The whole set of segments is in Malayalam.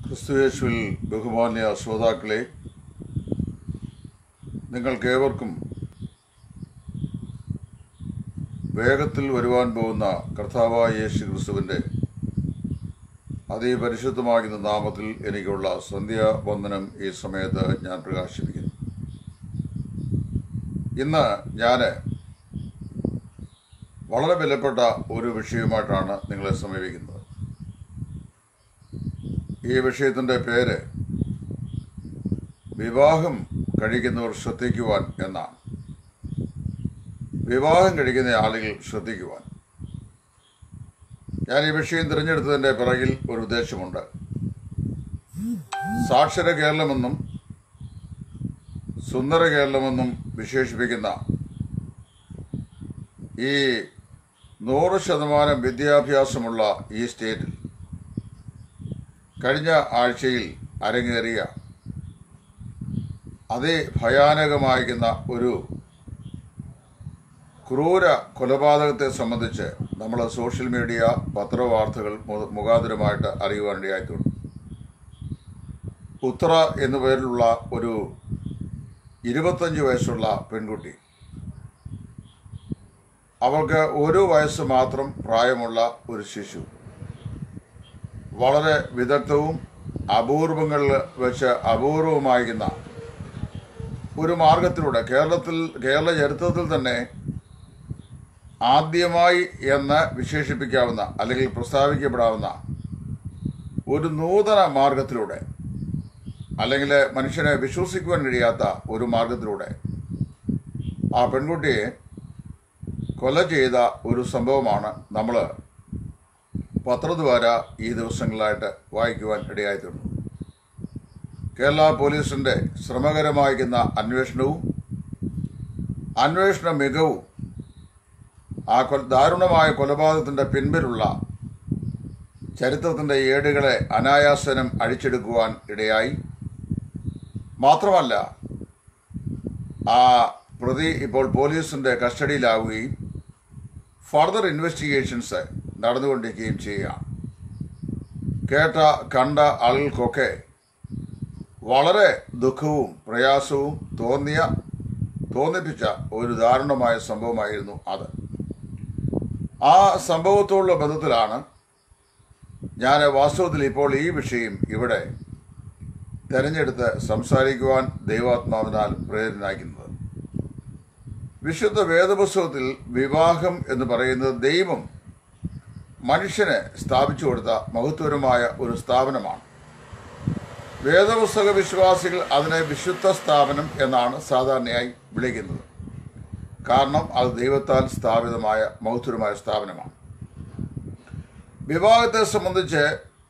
ക്രിസ്തുയേശുവിൽ ബഹുമാന്യ ശ്രോതാക്കളെ, നിങ്ങൾക്കേവർക്കും വേഗത്തിൽ വരുവാൻ പോകുന്ന കർത്താവായ യേശു ക്രിസ്തുവിൻ്റെ അതിപരിശുദ്ധമാകുന്ന നാമത്തിൽ എനിക്കുള്ള സന്ധ്യാവന്ദനം ഈ സമയത്ത് ഞാൻ പ്രകാശിപ്പിക്കുന്നു. ഇന്ന് ഞാൻ വളരെ വിലപ്പെട്ട ഒരു വിഷയവുമായിട്ടാണ് നിങ്ങളെ സമീപിക്കുന്നത്. ഈ വിഷയത്തിൻ്റെ പേര് വിവാഹം കഴിക്കുന്നവർ ശ്രദ്ധിക്കുവാൻ എന്നാണ്. വിവാഹം കഴിക്കുന്ന ആളുകൾ ശ്രദ്ധിക്കുവാൻ. ഞാൻ ഈ വിഷയം തിരഞ്ഞെടുത്തതിൻ്റെ പിറകിൽ ഒരു ഉദ്ദേശമുണ്ട്. സാക്ഷര കേരളമെന്നും സുന്ദര കേരളമെന്നും വിശേഷിപ്പിക്കുന്ന ഈ 100% വിദ്യാഭ്യാസമുള്ള ഈ സ്റ്റേറ്റിൽ കഴിഞ്ഞ ആഴ്ചയിൽ അരങ്ങേറിയ അതിഭയാനകമായിരിക്കുന്ന ഒരു ക്രൂര കൊലപാതകത്തെ സംബന്ധിച്ച് നമ്മൾ സോഷ്യൽ മീഡിയ പത്രവാർത്തകൾ മുഖാന്തരമായിട്ട് അറിയുവാനിടയായിട്ടുണ്ട്. ഉത്തര എന്നു പേരിലുള്ള ഒരു 25 വയസ്സുള്ള പെൺകുട്ടി, അവൾക്ക് 1 വയസ്സ് മാത്രം പ്രായമുള്ള ഒരു ശിശു, വളരെ വിദഗ്ധവും അപൂർവങ്ങളിൽ വെച്ച് അപൂർവമായിരിക്കുന്ന ഒരു മാർഗത്തിലൂടെ കേരള ചരിത്രത്തിൽ തന്നെ ആദ്യമായി എന്ന് വിശേഷിപ്പിക്കാവുന്ന അല്ലെങ്കിൽ പ്രസ്താവിക്കപ്പെടാവുന്ന ഒരു നൂതന മാർഗത്തിലൂടെ, അല്ലെങ്കിൽ മനുഷ്യനെ വിശ്വസിക്കുവാൻ കഴിയാത്ത ഒരു മാർഗത്തിലൂടെ ആ പെൺകുട്ടിയെ കൊല ചെയ്ത ഒരു സംഭവമാണ് നമ്മൾ പത്രദ്വാര ഈ ദിവസങ്ങളായിട്ട് വായിക്കുവാൻ ഇടയായിട്ടുണ്ട്. കേരള പോലീസിൻ്റെ ശ്രമകരമായിരിക്കുന്ന അന്വേഷണ മികവും ആ ദാരുണമായ കൊലപാതകത്തിൻ്റെ പിൻപിലുള്ള ചരിത്രത്തിൻ്റെ ഏടുകളെ അനായാസനം അഴിച്ചെടുക്കുവാൻ ഇടയായി. മാത്രമല്ല, ആ പ്രതി ഇപ്പോൾ പോലീസിൻ്റെ കസ്റ്റഡിയിലാവുകയും ഫർദർ ഇൻവെസ്റ്റിഗേഷൻസ് നടന്നുകൊണ്ടിരിക്കുകയും ചെയ്യുകയാണ്. കണ്ട ആളുകൾക്കൊക്കെ വളരെ ദുഃഖവും പ്രയാസവും തോന്നിപ്പിച്ച ഒരു ദാരുണമായ സംഭവമായിരുന്നു അത്. ആ സംഭവത്തോടുള്ള ബന്ധത്തിലാണ് ഞാൻ വാസ്തവത്തിൽ ഇപ്പോൾ ഈ വിഷയം ഇവിടെ തെരഞ്ഞെടുത്ത് സംസാരിക്കുവാൻ ദൈവാത്മാവിനാൽ പ്രേരണനാക്കുന്നത്. വിശുദ്ധ വേദപുസ്തകത്തിൽ വിവാഹം എന്ന് പറയുന്നത് ദൈവം മനുഷ്യന് സ്ഥാപിച്ചു കൊടുത്ത മഹത്വപരമായ ഒരു സ്ഥാപനമാണ്. വേദപുസ്തക വിശ്വാസികൾ അതിനെ വിശുദ്ധ സ്ഥാപനം എന്നാണ് സാധാരണയായി വിളിക്കുന്നത്. കാരണം അത് ദൈവത്താൽ സ്ഥാപിതമായ മഹത്വപരമായ സ്ഥാപനമാണ്. വിവാഹത്തെ സംബന്ധിച്ച്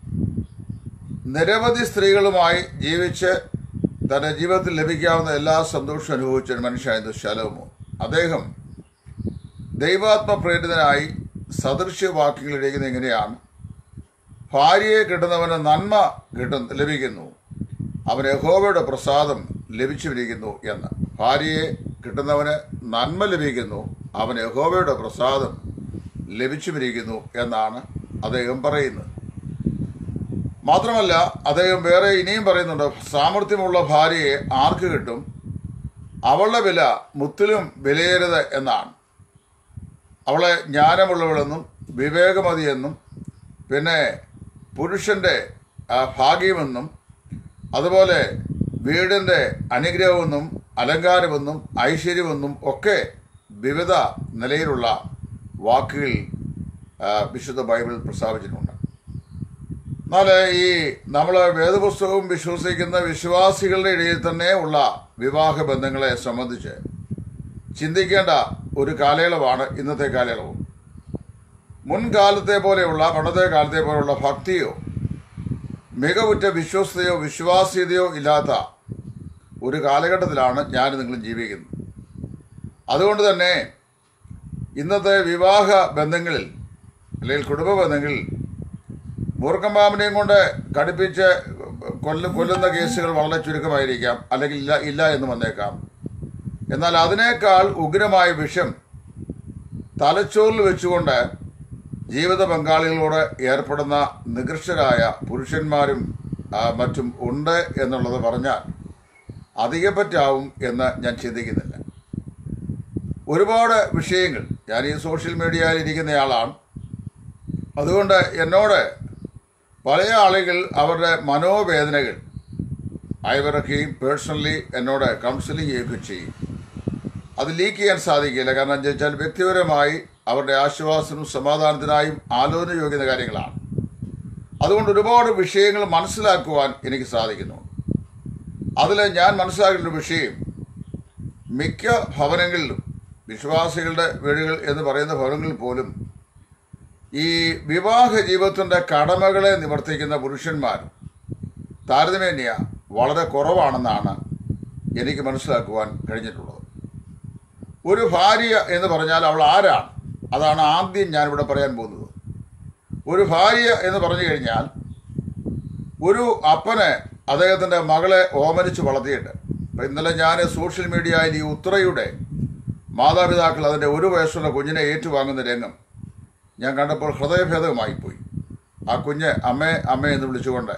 നിരവധി സ്ത്രീകളുമായി ജീവിച്ച് തന്റെ ജീവിതത്തിൽ ലഭിക്കാവുന്ന എല്ലാ സന്തോഷവും അനുഭവിച്ച ഒരു മനുഷ്യനായിരുന്നു ശലോമോൻ. അദ്ദേഹം ദൈവാത്മപ്രേരിതനായി സദൃശ്യവാക്യങ്ങൾ എഴുതുന്നത് എങ്ങനെയാണ്? ഭാര്യയെ കിട്ടുന്നവന് നന്മ ലഭിക്കുന്നു, അവന് യഹോവയുടെ പ്രസാദം ലഭിച്ചിരിക്കുന്നു എന്ന്. ഭാര്യയെ കിട്ടുന്നവന് നന്മ ലഭിക്കുന്നു, അവന് യഹോവയുടെ പ്രസാദം ലഭിച്ചുമിരിക്കുന്നു എന്നാണ് അദ്ദേഹം പറയുന്നത്. മാത്രമല്ല, അദ്ദേഹം വേറെ ഇനിയും പറയുന്നുണ്ട്, സാമർഥ്യമുള്ള ഭാര്യയെ ആർക്ക് കിട്ടും? അവളുടെ വില മുത്തിലും വിലയേറരുത് എന്നാണ്. അവളെ ജ്ഞാനമുള്ളവളെന്നും വിവേകമതിയെന്നും പിന്നെ പുരുഷന്റെ ഭാഗ്യമെന്നും അതുപോലെ വീടിൻ്റെ അനുഗ്രഹമെന്നും അലങ്കാരമെന്നും ഐശ്വര്യമെന്നും ഒക്കെ വിവിധ നിലയിലുള്ള വാക്കുകൾ വിശുദ്ധ ബൈബിൾ പ്രസ്താവിച്ചിട്ടുണ്ട്. എന്നാൽ ഈ നമ്മൾ വേദപുസ്തകവും വിശ്വസിക്കുന്ന വിശ്വാസികളുടെ ഇടയിൽ തന്നെ ഉള്ള വിവാഹ ബന്ധങ്ങളെ സംബന്ധിച്ച് ചിന്തിക്കേണ്ട ഒരു കാലയളവാണ് ഇന്നത്തെ കാലയളവ്. മുൻകാലത്തെ പോലെയുള്ള പണ്ടത്തെ കാലത്തെ പോലെയുള്ള ഭക്തിയോ മികവുറ്റ വിശ്വസ്തയോ വിശ്വാസ്യതയോ ഇല്ലാത്ത ഒരു കാലഘട്ടത്തിലാണ് ഞാൻ നിങ്ങളും ജീവിക്കുന്നത്. അതുകൊണ്ട് തന്നെ ഇന്നത്തെ വിവാഹ ബന്ധങ്ങളിൽ അല്ലെങ്കിൽ കുടുംബ ബന്ധങ്ങളിൽ മൂർഖമ്പാമ്പിനെയും കൊണ്ട് കടുപ്പിച്ച് കൊല്ലുന്ന കേസുകൾ വളരെ ചുരുക്കമായിരിക്കാം, അല്ലെങ്കിൽ ഇല്ല എന്ന് വന്നേക്കാം. എന്നാൽ അതിനേക്കാൾ ഉഗ്രമായ വിഷം തലച്ചോറിൽ വെച്ചുകൊണ്ട് ജീവിത പങ്കാളികളോട് ഏർപ്പെടുന്ന നികൃഷ്ടരായ പുരുഷന്മാരും മറ്റും ഉണ്ട് എന്നുള്ളത് പറഞ്ഞാൽ അധികപ്പറ്റാവും എന്ന് ഞാൻ ചിന്തിക്കുന്നില്ല. ഒരുപാട് വിഷയങ്ങൾ, ഞാൻ ഈ സോഷ്യൽ മീഡിയയിൽ ഇരിക്കുന്നയാളാണ്. അതുകൊണ്ട് എന്നോട് പല ആളുകൾ അവരുടെ മനോവേദനകൾ അയവിറക്കുകയും പേഴ്സണലി എന്നോട് കൗൺസിലിംഗ് ചെയ്യുകയും ചെയ്യും. അത് ലീക്ക് ചെയ്യാൻ സാധിക്കില്ല. കാരണം എന്താ വെച്ചാൽ വ്യക്തിപരമായി അവരുടെ ആശ്വാസവും സമാധാനത്തിനായും ആലോചന യോഗ്യത കാര്യങ്ങളാണ്. അതുകൊണ്ട് ഒരുപാട് വിഷയങ്ങൾ മനസ്സിലാക്കുവാൻ എനിക്ക് സാധിക്കുന്നു. അതിൽ ഞാൻ മനസ്സിലാക്കുന്ന വിഷയം, മിക്ക ഭവനങ്ങളിലും വിശ്വാസികളുടെ വീടുകൾ എന്ന് പറയുന്ന ഭവനങ്ങളിൽ പോലും ഈ വിവാഹ ജീവിതത്തിൻ്റെ കടമകളെ നിവർത്തിക്കുന്ന പുരുഷന്മാർ താരതമ്യേന വളരെ കുറവാണെന്നാണ് എനിക്ക് മനസ്സിലാക്കുവാൻ കഴിഞ്ഞിട്ടുള്ളത്. ഒരു ഭാര്യ എന്ന് പറഞ്ഞാൽ അവൾ ആരാണ്? അതാണ് ആദ്യം ഞാനിവിടെ പറയാൻ പോകുന്നത്. ഒരു ഭാര്യ എന്ന് പറഞ്ഞു കഴിഞ്ഞാൽ ഒരു അപ്പന് അദ്ദേഹത്തിൻ്റെ മകളെ ഓമനിച്ച് വളർത്തിയിട്ട്, ഇപ്പം ഇന്നലെ ഞാൻ സോഷ്യൽ മീഡിയയിൽ ഈ ഉത്തരയുടെ മാതാപിതാക്കൾ അതിൻ്റെ 1 വയസ്സുള്ള കുഞ്ഞിനെ ഏറ്റുവാങ്ങുന്ന രംഗം ഞാൻ കണ്ടപ്പോൾ ഹൃദയഭേദകമായിപ്പോയി. ആ കുഞ്ഞ് അമ്മേ അമ്മേ എന്ന് വിളിച്ചുകൊണ്ട്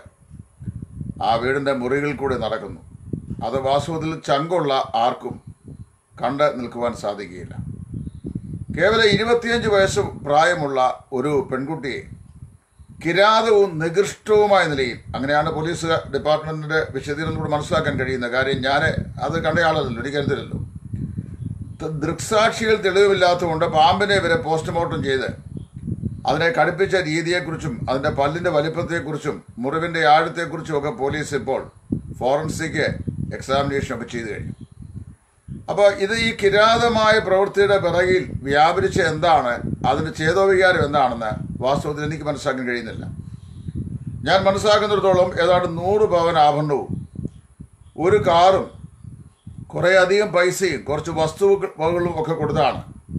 ആ വീടിൻ്റെ മുറികളിൽ കൂടെ നടക്കുന്നു. അത് വാസ്തവത്തിൽ ചങ്കുള്ള ആർക്കും കണ്ട് നിൽക്കുവാൻ സാധിക്കുകയില്ല. കേവലം 25 വയസ്സ് പ്രായമുള്ള ഒരു പെൺകുട്ടിയെ കിരാതവും നികൃഷ്ടവുമായ നിലയിൽ, അങ്ങനെയാണ് പോലീസ് ഡിപ്പാർട്ട്മെൻറ്റിൻ്റെ വിശദീകരണത്തിലൂടെ മനസ്സിലാക്കാൻ കഴിയുന്ന കാര്യം. ഞാൻ അത് കണ്ടയാളല്ലോ, എനിക്കരുതില്ലല്ലോ. ദൃക്സാക്ഷികൾ തെളിവില്ലാത്തതുകൊണ്ട് പാമ്പിനെ വരെ പോസ്റ്റ്മോർട്ടം ചെയ്ത് അതിനെ കടുപ്പിച്ച രീതിയെക്കുറിച്ചും അതിൻ്റെ പല്ലിൻ്റെ വലിപ്പത്തെക്കുറിച്ചും മുറിവിൻ്റെ ആഴത്തെക്കുറിച്ചും ഒക്കെ പോലീസ് ഇപ്പോൾ ഫോറൻസിക് എക്സാമിനേഷൻ ഒക്കെ ചെയ്തു കഴിഞ്ഞു. അപ്പോൾ ഇത് ഈ കിരാതമായ പ്രവൃത്തിയുടെ പിറകിൽ വ്യാപരിച്ച എന്താണ്, അതിൻ്റെ ചേതോവികാരം എന്താണെന്ന് വാസ്തവത്തിൽ എനിക്ക് മനസ്സിലാക്കാൻ കഴിയുന്നില്ല. ഞാൻ മനസ്സിലാക്കുന്നിടത്തോളം ഏതാണ്ട് 100 പവൻ ആഭരണവും 1 കാറും കുറേയധികം പൈസയും കുറച്ച് വസ്തുവകളും ഒക്കെ കൊടുത്താണ്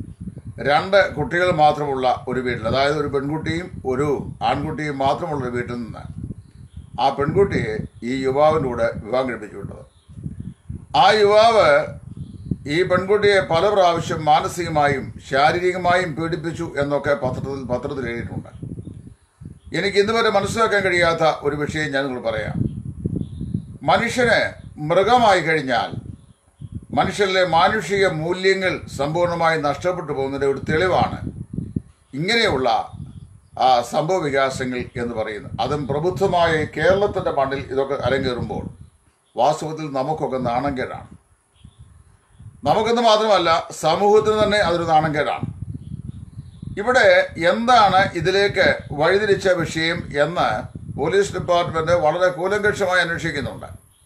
2 കുട്ടികൾ മാത്രമുള്ള ഒരു വീട്ടിൽ, അതായത് ഒരു പെൺകുട്ടിയും ഒരു ആൺകുട്ടിയും മാത്രമുള്ള ഒരു വീട്ടിൽ നിന്ന് ആ പെൺകുട്ടിയെ ഈ യുവാവിൻ്റെ കൂടെ വിവാഹം കഴിപ്പിച്ചു വിട്ടത്. ആ യുവാവ് ഈ പെൺകുട്ടിയെ പല പ്രാവശ്യം മാനസികമായും ശാരീരികമായും പീഡിപ്പിച്ചു എന്നൊക്കെ പത്രത്തിൽ എഴുതിയിട്ടുണ്ട്. എനിക്ക് ഇന്നുവരെ മനസ്സിലാക്കാൻ കഴിയാത്ത ഒരു വിഷയം ഞാൻ നിങ്ങൾ പറയാം. മനുഷ്യന് മൃഗമായി കഴിഞ്ഞാൽ മനുഷ്യരിലെ മാനുഷിക മൂല്യങ്ങൾ സമ്പൂർണ്ണമായി നഷ്ടപ്പെട്ടു പോകുന്നതിൻ്റെ ഒരു തെളിവാണ് ഇങ്ങനെയുള്ള സംഭവ വികാസങ്ങൾ എന്ന് പറയുന്നത്. അതും പ്രബുദ്ധമായ കേരളത്തിൻ്റെ മണ്ണിൽ ഇതൊക്കെ അരങ്ങേറുമ്പോൾ വാസ്തവത്തിൽ നമുക്കൊക്കെ നാണംകേടാണ്. നമുക്കെന്ന് മാത്രമല്ല, സമൂഹത്തിന് തന്നെ അതൊരു നാണംകേടാണ്. ഇവിടെ എന്താണ് ഇതിലേക്ക് വഴിതിരിച്ച വിഷയം എന്ന് പോലീസ് ഡിപ്പാർട്ട്മെൻറ്റ് വളരെ കൂലങ്കഷമായി അന്വേഷിക്കുന്നുണ്ട്.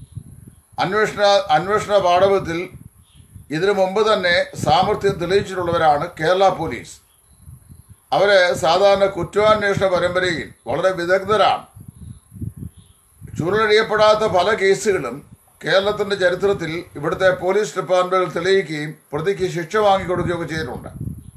അന്വേഷണ പാഠവത്തിൽ ഇതിനു മുമ്പ് തന്നെ സാമർഥ്യം തെളിയിച്ചിട്ടുള്ളവരാണ് കേരള പോലീസ്. അവർ സാധാരണ കുറ്റാന്വേഷണ പരമ്പരയിൽ വളരെ വിദഗ്ധരാണ്. ചുരുളഴിയപ്പെടാത്ത പല കേസുകളും കേരളത്തിൻ്റെ ചരിത്രത്തിൽ ഇവിടുത്തെ പോലീസ് ഡിപ്പാർട്ട്മെൻറ്റുകൾ തെളിയിക്കുകയും പ്രതിക്ക് ശിക്ഷ വാങ്ങിക്കൊടുക്കുകയൊക്കെ ചെയ്തിട്ടുണ്ട്.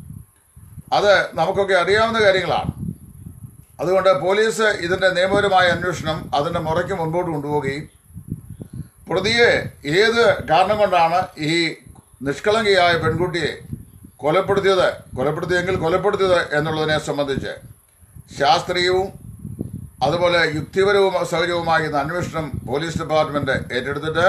അത് നമുക്കൊക്കെ അറിയാവുന്ന കാര്യങ്ങളാണ്. അതുകൊണ്ട് പോലീസ് ഇതിൻ്റെ നിയമപരമായ അന്വേഷണം അതിൻ്റെ മുറയ്ക്ക് മുൻപോട്ട് കൊണ്ടുപോവുകയും പ്രതിയെ ഏത് കാരണം കൊണ്ടാണ് ഈ നിഷ്കളങ്കയായ പെൺകുട്ടിയെ കൊലപ്പെടുത്തിയത് എന്നുള്ളതിനെ സംബന്ധിച്ച് ശാസ്ത്രീയവും അതുപോലെ യുക്തിപരവും സൗകര്യവുമായിരുന്ന അന്വേഷണം പോലീസ് ഡിപ്പാർട്ട്മെൻറ്റ് ഏറ്റെടുത്തിട്ട്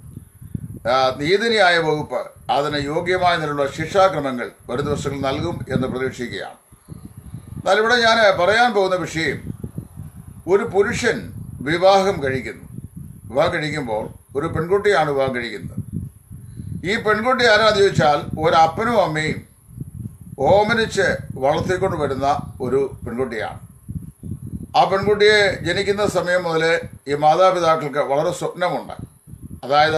നീതിന്യായ വകുപ്പ് അതിന് യോഗ്യമായ നിലയിലുള്ള ശിക്ഷാക്രമങ്ങൾ വരും ദിവസങ്ങളിൽ നൽകും എന്ന് പ്രതീക്ഷിക്കുകയാണ്. എന്നാൽ ഇവിടെ ഞാൻ പറയാൻ പോകുന്ന വിഷയം, ഒരു പുരുഷൻ വിവാഹം കഴിക്കുമ്പോൾ ഒരു പെൺകുട്ടിയാണ് വിവാഹം കഴിക്കുന്നത്. ഈ പെൺകുട്ടി ആരാന്ന് ചോദിച്ചാൽ ഒരപ്പനും അമ്മയും ഓമനിച്ച് വളർത്തിക്കൊണ്ട് വരുന്ന ഒരു പെൺകുട്ടിയാണ്. ആ പെൺകുട്ടിയെ ജനിക്കുന്ന സമയം മുതൽ ഈ മാതാപിതാക്കൾക്ക് വളരെ സ്വപ്നമുണ്ട്. അതായത്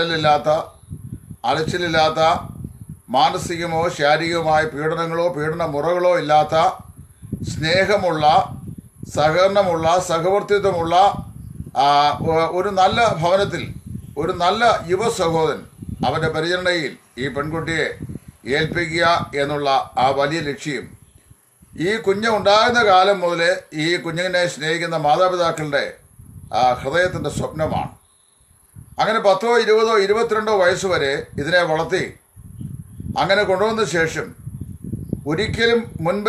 അലച്ചിലില്ലാത്ത മാനസികമോ ശാരീരികമായ പീഡന മുറകളോ ഇല്ലാത്ത സ്നേഹമുള്ള, സഹകരണമുള്ള, സഹവർത്തിത്വമുള്ള ഒരു നല്ല ഭവനത്തിൽ ഒരു നല്ല യുവ സഹോദരൻ അവൻ്റെ പരിചരണയിൽ ഈ പെൺകുട്ടിയെ ഏൽപ്പിക്കുക എന്നുള്ള ആ വലിയ ലക്ഷ്യം ഈ കുഞ്ഞ് ഉണ്ടാകുന്ന കാലം മുതൽ ഈ കുഞ്ഞിനെ സ്നേഹിക്കുന്ന മാതാപിതാക്കളുടെ ഹൃദയത്തിൻ്റെ സ്വപ്നമാണ്. അങ്ങനെ 10, 20, 22 വയസ്സ് വരെ ഇതിനെ വളർത്തി അങ്ങനെ കൊണ്ടുവന്ന ശേഷം ഒരിക്കലും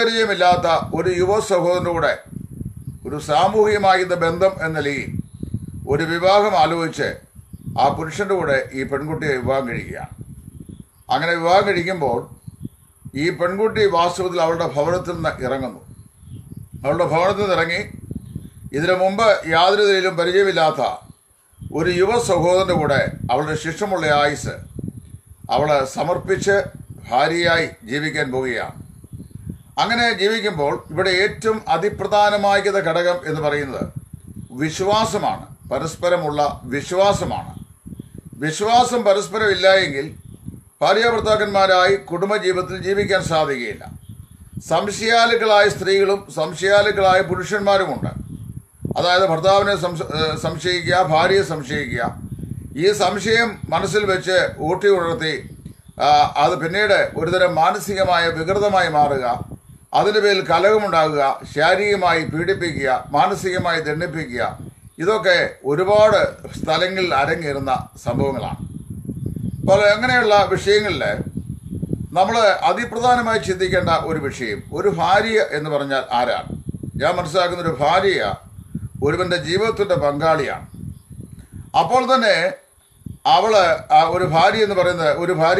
മുൻപരിചയമില്ലാത്ത ഒരു യുവ സഹോദരൻ്റെ കൂടെ ഒരു സാമൂഹികമായിരുന്ന ബന്ധം എന്ന നിലയിൽ ഒരു വിവാഹം ആലോചിച്ച് ആ പുരുഷൻ്റെ കൂടെ ഈ പെൺകുട്ടിയെ വിവാഹം കഴിക്കുകയാണ്. അങ്ങനെ വിവാഹം കഴിക്കുമ്പോൾ ഈ പെൺകുട്ടി വാസ്തവത്തിൽ അവളുടെ ഭവനത്തിൽ നിന്ന് ഇറങ്ങുന്നു. അവളുടെ ഭവനത്തിൽ നിന്ന് ഇറങ്ങി ഇതിനു മുമ്പ് യാതൊരു നിലയിലും പരിചയമില്ലാത്ത ഒരു യുവ സഹോദരൻ്റെ കൂടെ അവളുടെ ശിഷ്ടമുള്ള ആയുസ് അവൾ സമർപ്പിച്ച് ഭാര്യയായി ജീവിക്കാൻ പോവുകയാണ്. അങ്ങനെ ജീവിക്കുമ്പോൾ ഇവിടെ ഏറ്റവും അതിപ്രധാനമായിരിക്കുന്ന ഘടകം എന്ന് പറയുന്നത് വിശ്വാസമാണ്. പരസ്പരമുള്ള വിശ്വാസമാണ്. വിശ്വാസം പരസ്പരം ഇല്ല എങ്കിൽ ഭാര്യാഭർത്താക്കന്മാരായി കുടുംബജീവിതത്തിൽ ജീവിക്കാൻ സാധിക്കുകയില്ല. സംശയാലുക്കളായ സ്ത്രീകളും സംശയാലുക്കളായ പുരുഷന്മാരുമുണ്ട്. അതായത് ഭർത്താവിനെ സംശയിക്കുക, ഭാര്യയെ സംശയിക്കുക. ഈ സംശയം മനസ്സിൽ വെച്ച് ഊട്ടി ഉണർത്തി അത് പിന്നീട് ഒരുതരം മാനസികമായ വികൃതമായി മാറുക, അതിൻ്റെ പേരിൽ കലഹമുണ്ടാകുക, ശാരീരികമായി പീഡിപ്പിക്കുക, മാനസികമായി ദണ്ഡിപ്പിക്കുക, ഇതൊക്കെ ഒരുപാട് സ്ഥലങ്ങളിൽ അരങ്ങേറുന്ന സംഭവങ്ങളാണ്. അപ്പോൾ അങ്ങനെയുള്ള വിഷയങ്ങളിൽ നമ്മൾ അതിപ്രധാനമായി ചിന്തിക്കേണ്ട ഒരു വിഷയം, ഒരു ഭാര്യ എന്ന് പറഞ്ഞാൽ ആരാണ്? ഞാൻ മനസ്സിലാക്കുന്ന ഒരു ഭാര്യ ഒരുവൻ്റെ ജീവിതത്തിൻ്റെ പങ്കാളിയാണ്. അപ്പോൾ തന്നെ ഒരു ഭാര്യ എന്ന് പറയുന്നത്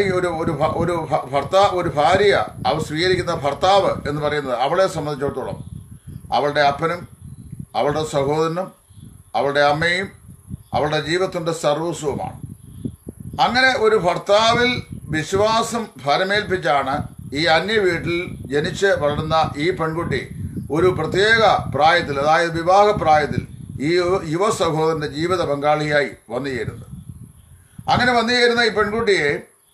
ഒരു ഭാര്യ അവൾ സ്വീകരിക്കുന്ന ഭർത്താവ് എന്ന് പറയുന്നത് അവളെ സംബന്ധിച്ചിടത്തോളം അവളുടെ അപ്പനും അവളുടെ സഹോദരനും അവളുടെ അമ്മയും അവളുടെ ജീവിതത്തിൻ്റെ സർവസ്വവുമാണ്. അങ്ങനെ ഒരു ഭർത്താവിൽ വിശ്വാസം ഫലമേൽപ്പിച്ചാണ് ഈ അന്യ വീട്ടിൽ ജനിച്ച് വളർന്ന ഈ പെൺകുട്ടി ഒരു പ്രത്യേക പ്രായത്തിൽ, അതായത് വിവാഹപ്രായത്തിൽ ഈ യുവ സഹോദരൻ്റെ ജീവിത പങ്കാളിയായി വന്നു ചേരുന്നത്. അങ്ങനെ വന്നു ചേരുന്ന ഈ പെൺകുട്ടിയെ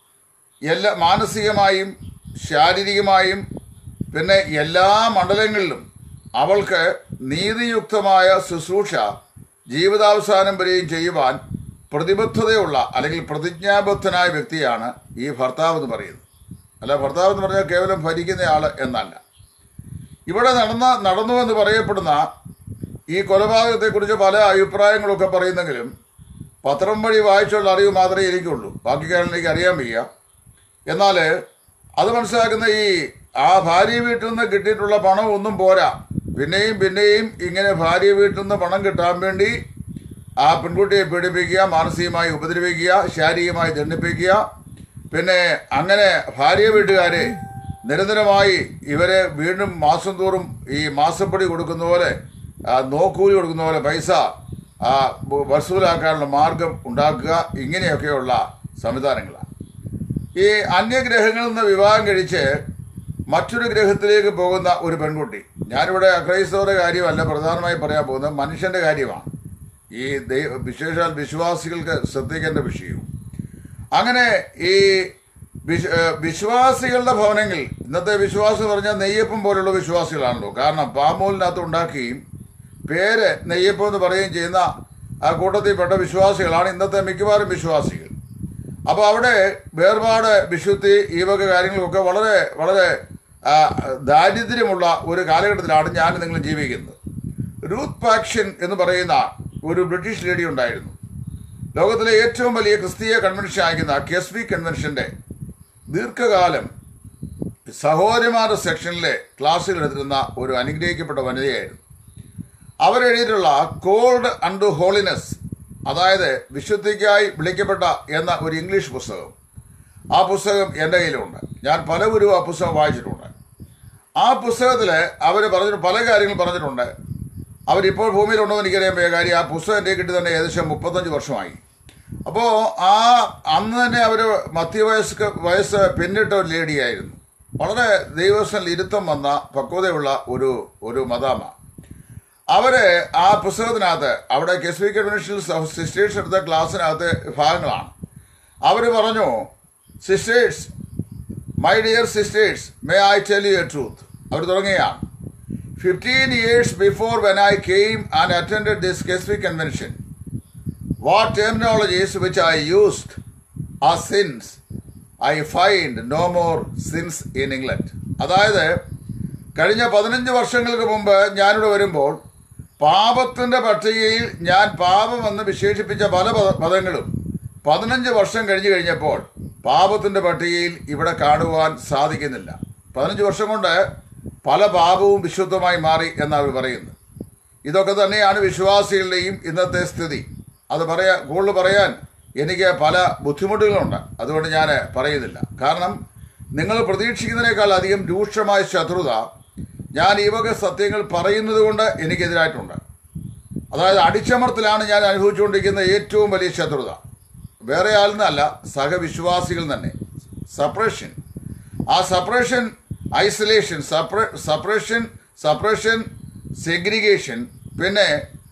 മാനസികമായും ശാരീരികമായും പിന്നെ എല്ലാ മണ്ഡലങ്ങളിലും അവൾക്ക് നീതിയുക്തമായ ശുശ്രൂഷ ജീവിതാവസാനം വരെയും ചെയ്യുവാൻ പ്രതിബദ്ധതയുള്ള അല്ലെങ്കിൽ പ്രതിജ്ഞാബദ്ധനായ വ്യക്തിയാണ് ഈ ഭർത്താവ് എന്ന് പറയുന്നത്. അല്ല, ഭർത്താവ് എന്ന് പറഞ്ഞാൽ കേവലം ഭരിക്കുന്നയാൾ എന്നല്ല. ഇവിടെ നടന്നു എന്ന് പറയപ്പെടുന്ന ഈ കൊലപാതകത്തെക്കുറിച്ച് പല അഭിപ്രായങ്ങളൊക്കെ പറയുന്നെങ്കിലും പത്രം വഴി വായിച്ചുള്ള അറിവ് മാത്രമേ എനിക്കുള്ളൂ. ബാക്കി കാരണം എനിക്ക് അറിയാൻ വയ്യ. എന്നാൽ അത് മനസ്സിലാക്കുന്ന ആ ഭാര്യ വീട്ടിൽ നിന്ന് കിട്ടിയിട്ടുള്ള പണം ഒന്നും പോരാ. പിന്നെയും ഇങ്ങനെ ഭാര്യ വീട്ടിൽ നിന്ന് പണം കിട്ടാൻ വേണ്ടി ആ പെൺകുട്ടിയെ പീഡിപ്പിക്കുക, മാനസികമായി ഉപദ്രവിക്കുക, ശാരീരികമായി ദണ്ഡിപ്പിക്കുക. പിന്നെ അങ്ങനെ ഭാര്യ വീട്ടുകാരെ നിരന്തരമായി ഇവരെ വീണ്ടും മാസം തോറും ഈ മാസപ്പടി കൊടുക്കുന്ന പോലെ, നോക്കൂലി കൊടുക്കുന്ന പോലെ പൈസ വസൂലാക്കാനുള്ള മാർഗം ഉണ്ടാക്കുക. ഇങ്ങനെയൊക്കെയുള്ള സംവിധാനങ്ങളാണ്. ഈ അന്യഗ്രഹങ്ങളിൽ നിന്ന് വിവാഹം കഴിച്ച് മറ്റൊരു ഗ്രഹത്തിലേക്ക് പോകുന്ന ഒരു പെൺകുട്ടി, ഞാനിവിടെ അക്രൈസ്തവരുടെ കാര്യമല്ല പ്രധാനമായി പറയാൻ പോകുന്നത്, മനുഷ്യൻ്റെ കാര്യമാണ്. ഈ വിശേഷാൽ വിശ്വാസികൾക്ക് ശ്രദ്ധിക്കേണ്ട വിഷയവും. അങ്ങനെ ഈ വിശ്വാസികളുടെ ഭവനങ്ങളിൽ, ഇന്നത്തെ വിശ്വാസം പറഞ്ഞാൽ നെയ്യപ്പം പോലുള്ള വിശ്വാസികളാണല്ലോ. കാരണം പാമോലിനകത്ത് ഉണ്ടാക്കുകയും പേര് നെയ്യപ്പം എന്ന് പറയുകയും ചെയ്യുന്ന ആ കൂട്ടത്തിൽപ്പെട്ട വിശ്വാസികളാണ് ഇന്നത്തെ മിക്കവാറും വിശ്വാസികൾ. അപ്പോൾ അവിടെ വേർപാട്, വിശുദ്ധി, ഈ വക കാര്യങ്ങളൊക്കെ വളരെ വളരെ ദാരിദ്ര്യമുള്ള ഒരു കാലഘട്ടത്തിലാണ് ഞാൻ നിങ്ങൾ ജീവിക്കുന്നത്. റൂത്ത് പാക്ഷൻ എന്ന് പറയുന്ന ഒരു ബ്രിട്ടീഷ് ലേഡി ഉണ്ടായിരുന്നു. ലോകത്തിലെ ഏറ്റവും വലിയ ക്രിസ്തീയ കൺവെൻഷൻ അയക്കുന്ന കെസ്ബി കൺവെൻഷൻ്റെ ദീർഘകാലം സഹോദരിമാരുടെ സെക്ഷനിലെ ക്ലാസ്സുകൾ എടുത്തിരുന്ന ഒരു അനുഗ്രഹിക്കപ്പെട്ട വനിതയായിരുന്നു. അവരെഴുതിയിട്ടുള്ള കോൾഡ് അണ്ടു ഹോളിനെസ്, അതായത് വിശുദ്ധിക്കായി വിളിക്കപ്പെട്ട എന്ന ഒരു ഇംഗ്ലീഷ് പുസ്തകം, ആ പുസ്തകം എൻ്റെ കയ്യിലുണ്ട്. ഞാൻ പലവരും ആ പുസ്തകം വായിച്ചിട്ടുണ്ട്. ആ പുസ്തകത്തിൽ അവർ പല കാര്യങ്ങൾ പറഞ്ഞിട്ടുണ്ട്. അവരിപ്പോൾ ഭൂമിയിലുണ്ടോ എന്ന് എനിക്കറിയാൻ പോയ കാര്യം, ആ പുസ്തകം എൻ്റെ കിട്ടി തന്നെ ഏകദേശം 35 വർഷമായി. അപ്പോൾ അന്ന് തന്നെ അവർ വയസ്സ് പിന്നിട്ട ഒരു ലേഡിയായിരുന്നു. വളരെ ദൈവസ്ഥനിൽ ഇരുത്തം വന്ന പക്വതയുള്ള ഒരു മദാമ. അവര് ആ പുസ്തകത്തിനകത്ത്, അവിടെ കെസ്ബി കൺവെൻഷനിൽ സിസ്റ്റേഴ്സ് എടുത്ത ക്ലാസ്സിനകത്ത് ഭാഗങ്ങളാണ്. അവർ പറഞ്ഞു, sisters, my dear sisters, may I tell you a truth. അവർ തുടങ്ങിയാണ്, 15 years before when I came and attended this Keswick convention, what terminologies which I used are sins, I find no more sins in England. അതായത് കഴിഞ്ഞ 15 വർഷങ്ങൾക്ക് മുമ്പ് ഞാനിവിടെ വരുമ്പോൾ പാപത്തിൻ്റെ പട്ടികയിൽ ഞാൻ പാപമെന്ന് വിശേഷിപ്പിച്ച പല പദങ്ങളും 15 വർഷം കഴിഞ്ഞപ്പോൾ പാപത്തിൻ്റെ പട്ടികയിൽ ഇവിടെ കാണുവാൻ സാധിക്കുന്നില്ല. 15 വർഷം കൊണ്ട് പല പാപവും വിശുദ്ധമായി മാറി എന്നാണ് അവർ പറയുന്നത്. ഇതൊക്കെ തന്നെയാണ് വിശ്വാസികളുടെയും ഇന്നത്തെ സ്ഥിതി. അത് കൂടുതൽ പറയാൻ എനിക്ക് പല ബുദ്ധിമുട്ടുകളുണ്ട്. അതുകൊണ്ട് ഞാൻ പറയുന്നില്ല. കാരണം നിങ്ങൾ പ്രതീക്ഷിക്കുന്നതിനേക്കാൾ അധികം രൂക്ഷമായ ശത്രുത ഞാൻ ഈ വക സത്യങ്ങൾ പറയുന്നത് കൊണ്ട് എനിക്കെതിരായിട്ടുണ്ട്. അതായത് അടിച്ചമർത്തലാണ് ഞാൻ അനുഭവിച്ചുകൊണ്ടിരിക്കുന്ന ഏറ്റവും വലിയ ശത്രുത. വേറെ ആളിൽ നിന്നല്ല, സഹവിശ്വാസികൾ തന്നെ. സപ്രഷൻ, ആ സപ്രഷൻ, ഐസൊലേഷൻ, സപ്രഷൻ, സെഗ്രിഗേഷൻ, പിന്നെ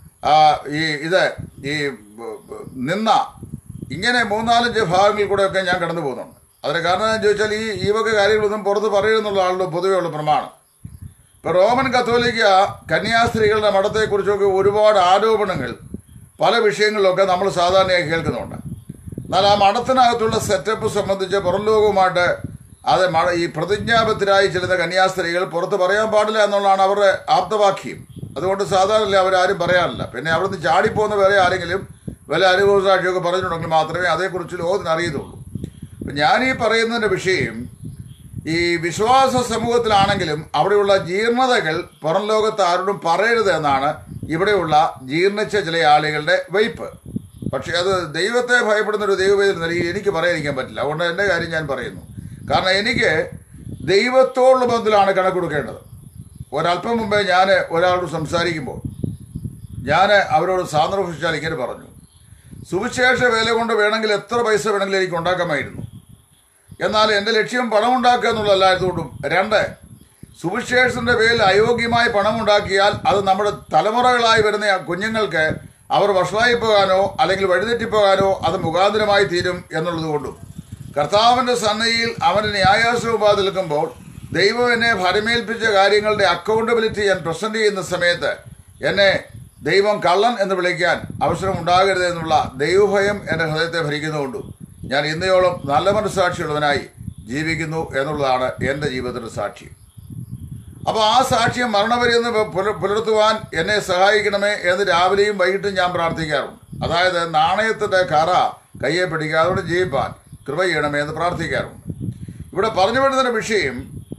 നിന്ന, ഇങ്ങനെ 3-4 ഭാഗങ്ങളിൽ കൂടെയൊക്കെ ഞാൻ കടന്നു പോകുന്നുണ്ട്. അതിന് കാരണം എന്താണെന്ന് ചോദിച്ചാൽ ഈ വക കാര്യങ്ങളൊന്നും പുറത്ത് പറയുന്നുള്ള ആളുടെ പൊതുവെയുള്ള പ്രമാണം. ഇപ്പോൾ റോമൻ കത്തോലിക്ക കന്യാസ്ത്രീകളുടെ മഠത്തെക്കുറിച്ചൊക്കെ ഒരുപാട് ആരോപണങ്ങൾ പല വിഷയങ്ങളിലൊക്കെ നമ്മൾ സാധാരണയായി കേൾക്കുന്നുണ്ട്. എന്നാൽ ആ മഠത്തിനകത്തുള്ള സെറ്റപ്പ് സംബന്ധിച്ച് പുറം ലോകവുമായിട്ട് ഈ പ്രതിജ്ഞാബദ്ധരായി ചെല്ലുന്ന കന്യാസ്ത്രീകൾ പുറത്ത് പറയാൻ പാടില്ല എന്നുള്ളതാണ് അവരുടെ ആപ്തവാക്യം. അതുകൊണ്ട് സാധാരണ അവരാരും പറയാറില്ല. പിന്നെ അവിടുന്ന് ചാടിപ്പോകുന്ന വേറെ ആരെങ്കിലും വല്ല അനുഭവസാക്ഷിയൊക്കെ പറഞ്ഞിട്ടുണ്ടെങ്കിൽ മാത്രമേ അതേക്കുറിച്ച് ലോകത്തിന് അറിയത്തുള്ളൂ. അപ്പം ഞാനീ പറയുന്നതിൻ്റെ വിഷയം ഈ വിശ്വാസ സമൂഹത്തിലാണെങ്കിലും അവിടെയുള്ള ജീർണതകൾ പുറം ലോകത്ത് ആരോടും പറയരുത് എന്നാണ് ഇവിടെയുള്ള ജീർണിച്ച ചില ആളുകളുടെ വയ്പ്. പക്ഷേ അത് ദൈവത്തെ ഭയപ്പെടുന്നൊരു ദൈവവേദന നൽകി എനിക്ക് പറയാതിരിക്കാൻ പറ്റില്ല. അതുകൊണ്ട് എൻ്റെ കാര്യം ഞാൻ പറയുന്നു. കാരണം എനിക്ക് ദൈവത്തോടുള്ള ബന്ധത്തിലാണ് കണക്ക് കൊടുക്കേണ്ടത്. ഒരല്പം മുമ്പേ ഞാൻ ഒരാളോട് സംസാരിക്കുമ്പോൾ ഞാൻ അവരോട് സാന്ദർഭിച്ചാൽ ഇങ്ങനെ പറഞ്ഞു, സുവിശേഷ വേല കൊണ്ട് വേണമെങ്കിൽ എത്ര പൈസ വേണമെങ്കിലും എനിക്ക് ഉണ്ടാക്കാമായിരുന്നു. എന്നാൽ എൻ്റെ ലക്ഷ്യം പണമുണ്ടാക്കുക എന്നുള്ളതല്ലായതുകൊണ്ടും, 2, സുവിശേഷത്തിൻ്റെ പേരിൽ അയോഗ്യമായി പണമുണ്ടാക്കിയാൽ അത് നമ്മുടെ തലമുറകളായി വരുന്ന കുഞ്ഞുങ്ങൾക്ക് അവർ വഷളായി പോകാനോ അല്ലെങ്കിൽ വഴിതെറ്റിപ്പോകാനോ അത് മുഖാന്തരമായി തീരും എന്നുള്ളത് കൊണ്ടും, കർത്താവിൻ്റെ സന്നദ്ധിയിൽ അവൻ്റെ ന്യായാസനമുമ്പാകെ നിൽക്കുമ്പോൾ ദൈവം എന്നെ ഭരമേൽപ്പിച്ച കാര്യങ്ങളുടെ അക്കൗണ്ടബിലിറ്റി ഞാൻ പ്രസന്റ് ചെയ്യുന്ന സമയത്ത് എന്നെ ദൈവം കള്ളൻ എന്ന് വിളിക്കാൻ അവസരം ഉണ്ടാകരുത് എന്നുള്ള ദൈവഭയം എൻ്റെ ഹൃദയത്തെ ഭരിക്കുന്നതുകൊണ്ടും ഞാൻ ഇന്നയോളം നല്ല മനസ്സാക്ഷിയുള്ളവനായി ജീവിക്കുന്നു എന്നുള്ളതാണ് എൻ്റെ ജീവിതത്തിൻ്റെ സാക്ഷ്യം. അപ്പോൾ ആ സാക്ഷ്യം മരണവരെയെന്ന് പുലർത്തുവാൻ എന്നെ സഹായിക്കണമേ എന്ന് രാവിലെയും വൈകിട്ടും ഞാൻ പ്രാർത്ഥിക്കാറുണ്ട്. അതായത് നാണയത്തിൻ്റെ കറ കയ്യെ പിടിക്കാതെ ജീവിപ്പാൻ കൃപ ചെയ്യണമേ എന്ന് പ്രാർത്ഥിക്കാറുണ്ട്. ഇവിടെ പറഞ്ഞു വരുന്നതിൻ്റെ വിഷയം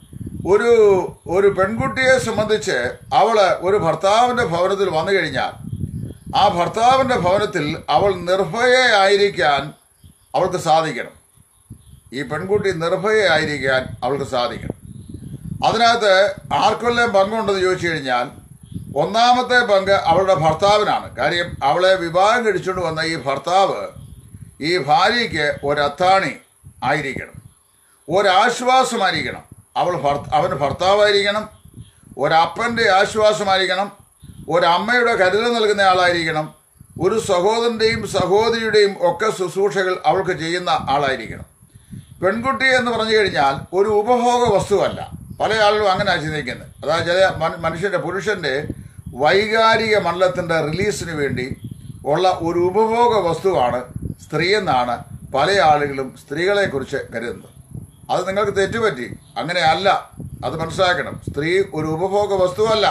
ഒരു പെൺകുട്ടിയെ സംബന്ധിച്ച് അവൾ ഒരു ഭർത്താവിൻ്റെ ഭവനത്തിൽ വന്നു കഴിഞ്ഞാൽ ആ ഭർത്താവിൻ്റെ ഭവനത്തിൽ അവൾ നിർഭയയായിരിക്കാൻ അവൾക്ക് സാധിക്കണം. ഈ പെൺകുട്ടി നിർഭയയായിരിക്കാൻ അവൾക്ക് സാധിക്കണം. അതിനകത്ത് ആർക്കെല്ലാം പങ്കുണ്ടെന്ന് ചോദിച്ചു കഴിഞ്ഞാൽ ഒന്നാമത്തെ പങ്ക് അവളുടെ ഭർത്താവിനാണ്. കാര്യം അവളെ വിവാഹം കഴിച്ചുകൊണ്ട് വന്ന ഈ ഭർത്താവ് ഈ ഭാര്യയ്ക്ക് ഒരത്താണി ആയിരിക്കണം, ഒരാശ്വാസമായിരിക്കണം. അവന് ഭർത്താവായിരിക്കണം, ഒരപ്പൻ്റെ ആശ്വാസമായിരിക്കണം, ഒരമ്മയുടെ കരുതൽ നൽകുന്ന ആളായിരിക്കണം, ഒരു സഹോദരൻ്റെയും സഹോദരിയുടെയും ഒക്കെ ശുശ്രൂഷകൾ അവൾക്ക് ചെയ്യുന്ന ആളായിരിക്കണം. പെൺകുട്ടി എന്ന് പറഞ്ഞു കഴിഞ്ഞാൽ ഒരു ഉപഭോഗ വസ്തുവല്ല. പല ആളുകളും അങ്ങനെ ചിന്തിക്കുന്നത്. അതായത് ചില പുരുഷൻ്റെ വൈകാരിക മണ്ഡലത്തിൻ്റെ റിലീസിന് വേണ്ടി ഉള്ള ഒരു ഉപഭോഗ വസ്തുവാണ് സ്ത്രീ എന്നാണ് പല ആളുകളും സ്ത്രീകളെക്കുറിച്ച് കരുതുന്നത്. അത് നിങ്ങൾക്ക് തെറ്റുപറ്റി. അങ്ങനെയല്ല, അത് മനസ്സിലാക്കണം. സ്ത്രീ ഒരു ഉപഭോഗ വസ്തുവല്ല.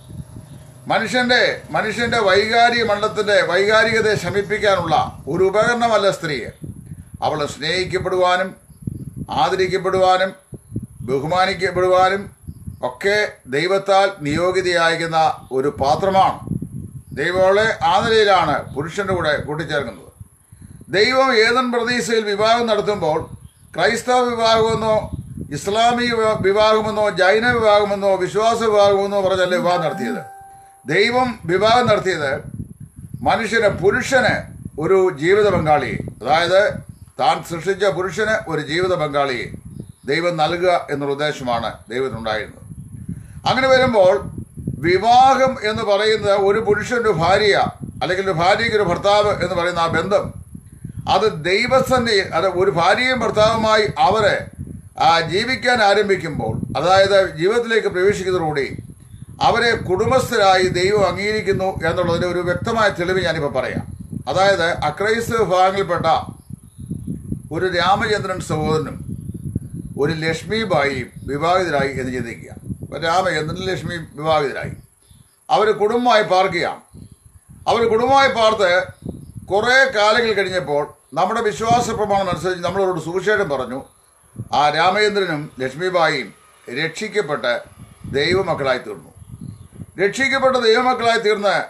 മനുഷ്യന്റെ വൈകാരിക മണ്ഡലത്തിന്റെ വൈകാരികതയെ ശമിപ്പിക്കാനുള്ള ഒരു ഉപകരണമല്ല സ്ത്രീ. അവൾ സ്നേഹിക്കപ്പെടുവാനും ആദരിക്കപ്പെടുവാനും ബഹുമാനിക്കപ്പെടുവാനും ഒക്കെ ദൈവത്താൽ നിയോഗിതയായിരിക്കുന്ന ഒരു പാത്രമാണ്. ദൈവം അവളെ ആ നിലയിലാണ് പുരുഷന്റെ കൂടെ കൂട്ടിച്ചേർക്കുന്നത്. ദൈവം ഏതൻ പ്രദേശയിൽ വിവാഹം നടത്തുമ്പോൾ ക്രൈസ്തവ വിവാഹമെന്നോ ഇസ്ലാമിക വിവാഹമെന്നോ ജൈന വിവാഹമെന്നോ വിശ്വാസ വിവാഹമെന്നോ പറഞ്ഞല്ല വിവാഹം നടത്തിയത്. ദൈവം വിവാഹം നടത്തിയത് പുരുഷന് ഒരു ജീവിത പങ്കാളിയെ, അതായത് താൻ സൃഷ്ടിച്ച പുരുഷന് ഒരു ജീവിത പങ്കാളിയെ ദൈവം നൽകുക എന്നുള്ള ഉദ്ദേശമാണ് ദൈവത്തിനുണ്ടായിരുന്നത്. അങ്ങനെ വരുമ്പോൾ വിവാഹം എന്ന് പറയുന്നത് ഒരു പുരുഷൻ്റെ ഭാര്യ അല്ലെങ്കിൽ ഒരു ഭാര്യയ്ക്ക് ഒരു ഭർത്താവ് എന്ന് പറയുന്ന ആ ബന്ധം, അത് ദൈവസന്നിധി, അത് ഒരു ഭാര്യയും ഭർത്താവുമായി അവരെ ജീവിക്കാൻ ആരംഭിക്കുമ്പോൾ, അതായത് ജീവിതത്തിലേക്ക് പ്രവേശിക്കുന്നതോടുകൂടി അവരെ കുടുംബസ്ഥരായി ദൈവം അംഗീകരിക്കുന്നു എന്നുള്ളതിന് ഒരു വ്യക്തമായ തെളിവ് ഞാനിപ്പോൾ പറയാം. അതായത് അക്രൈസ്തവ വിഭാഗങ്ങളിൽപ്പെട്ട ഒരു രാമചന്ദ്രൻ സഹോദരനും ഒരു ലക്ഷ്മിബായിയും വിവാഹിതരായി എന്ന് ചിന്തിക്കുക. രാമചന്ദ്രൻ ലക്ഷ്മി വിവാഹിതരായി, അവർ കുടുംബമായി പാർക്കുകയാണ്. അവർ കുടുംബമായി പാർത്ത് കുറേ കാലങ്ങൾ കഴിഞ്ഞപ്പോൾ നമ്മുടെ വിശ്വാസ പ്രമാണം അനുസരിച്ച് നമ്മളവരോട് സുവിശേഷം പറഞ്ഞു. ആ രാമചന്ദ്രനും ലക്ഷ്മിബായിയും രക്ഷിക്കപ്പെട്ട് ദൈവമക്കളായി തീർന്നു. രക്ഷിക്കപ്പെട്ട ദൈവമക്കളായി തീർന്ന്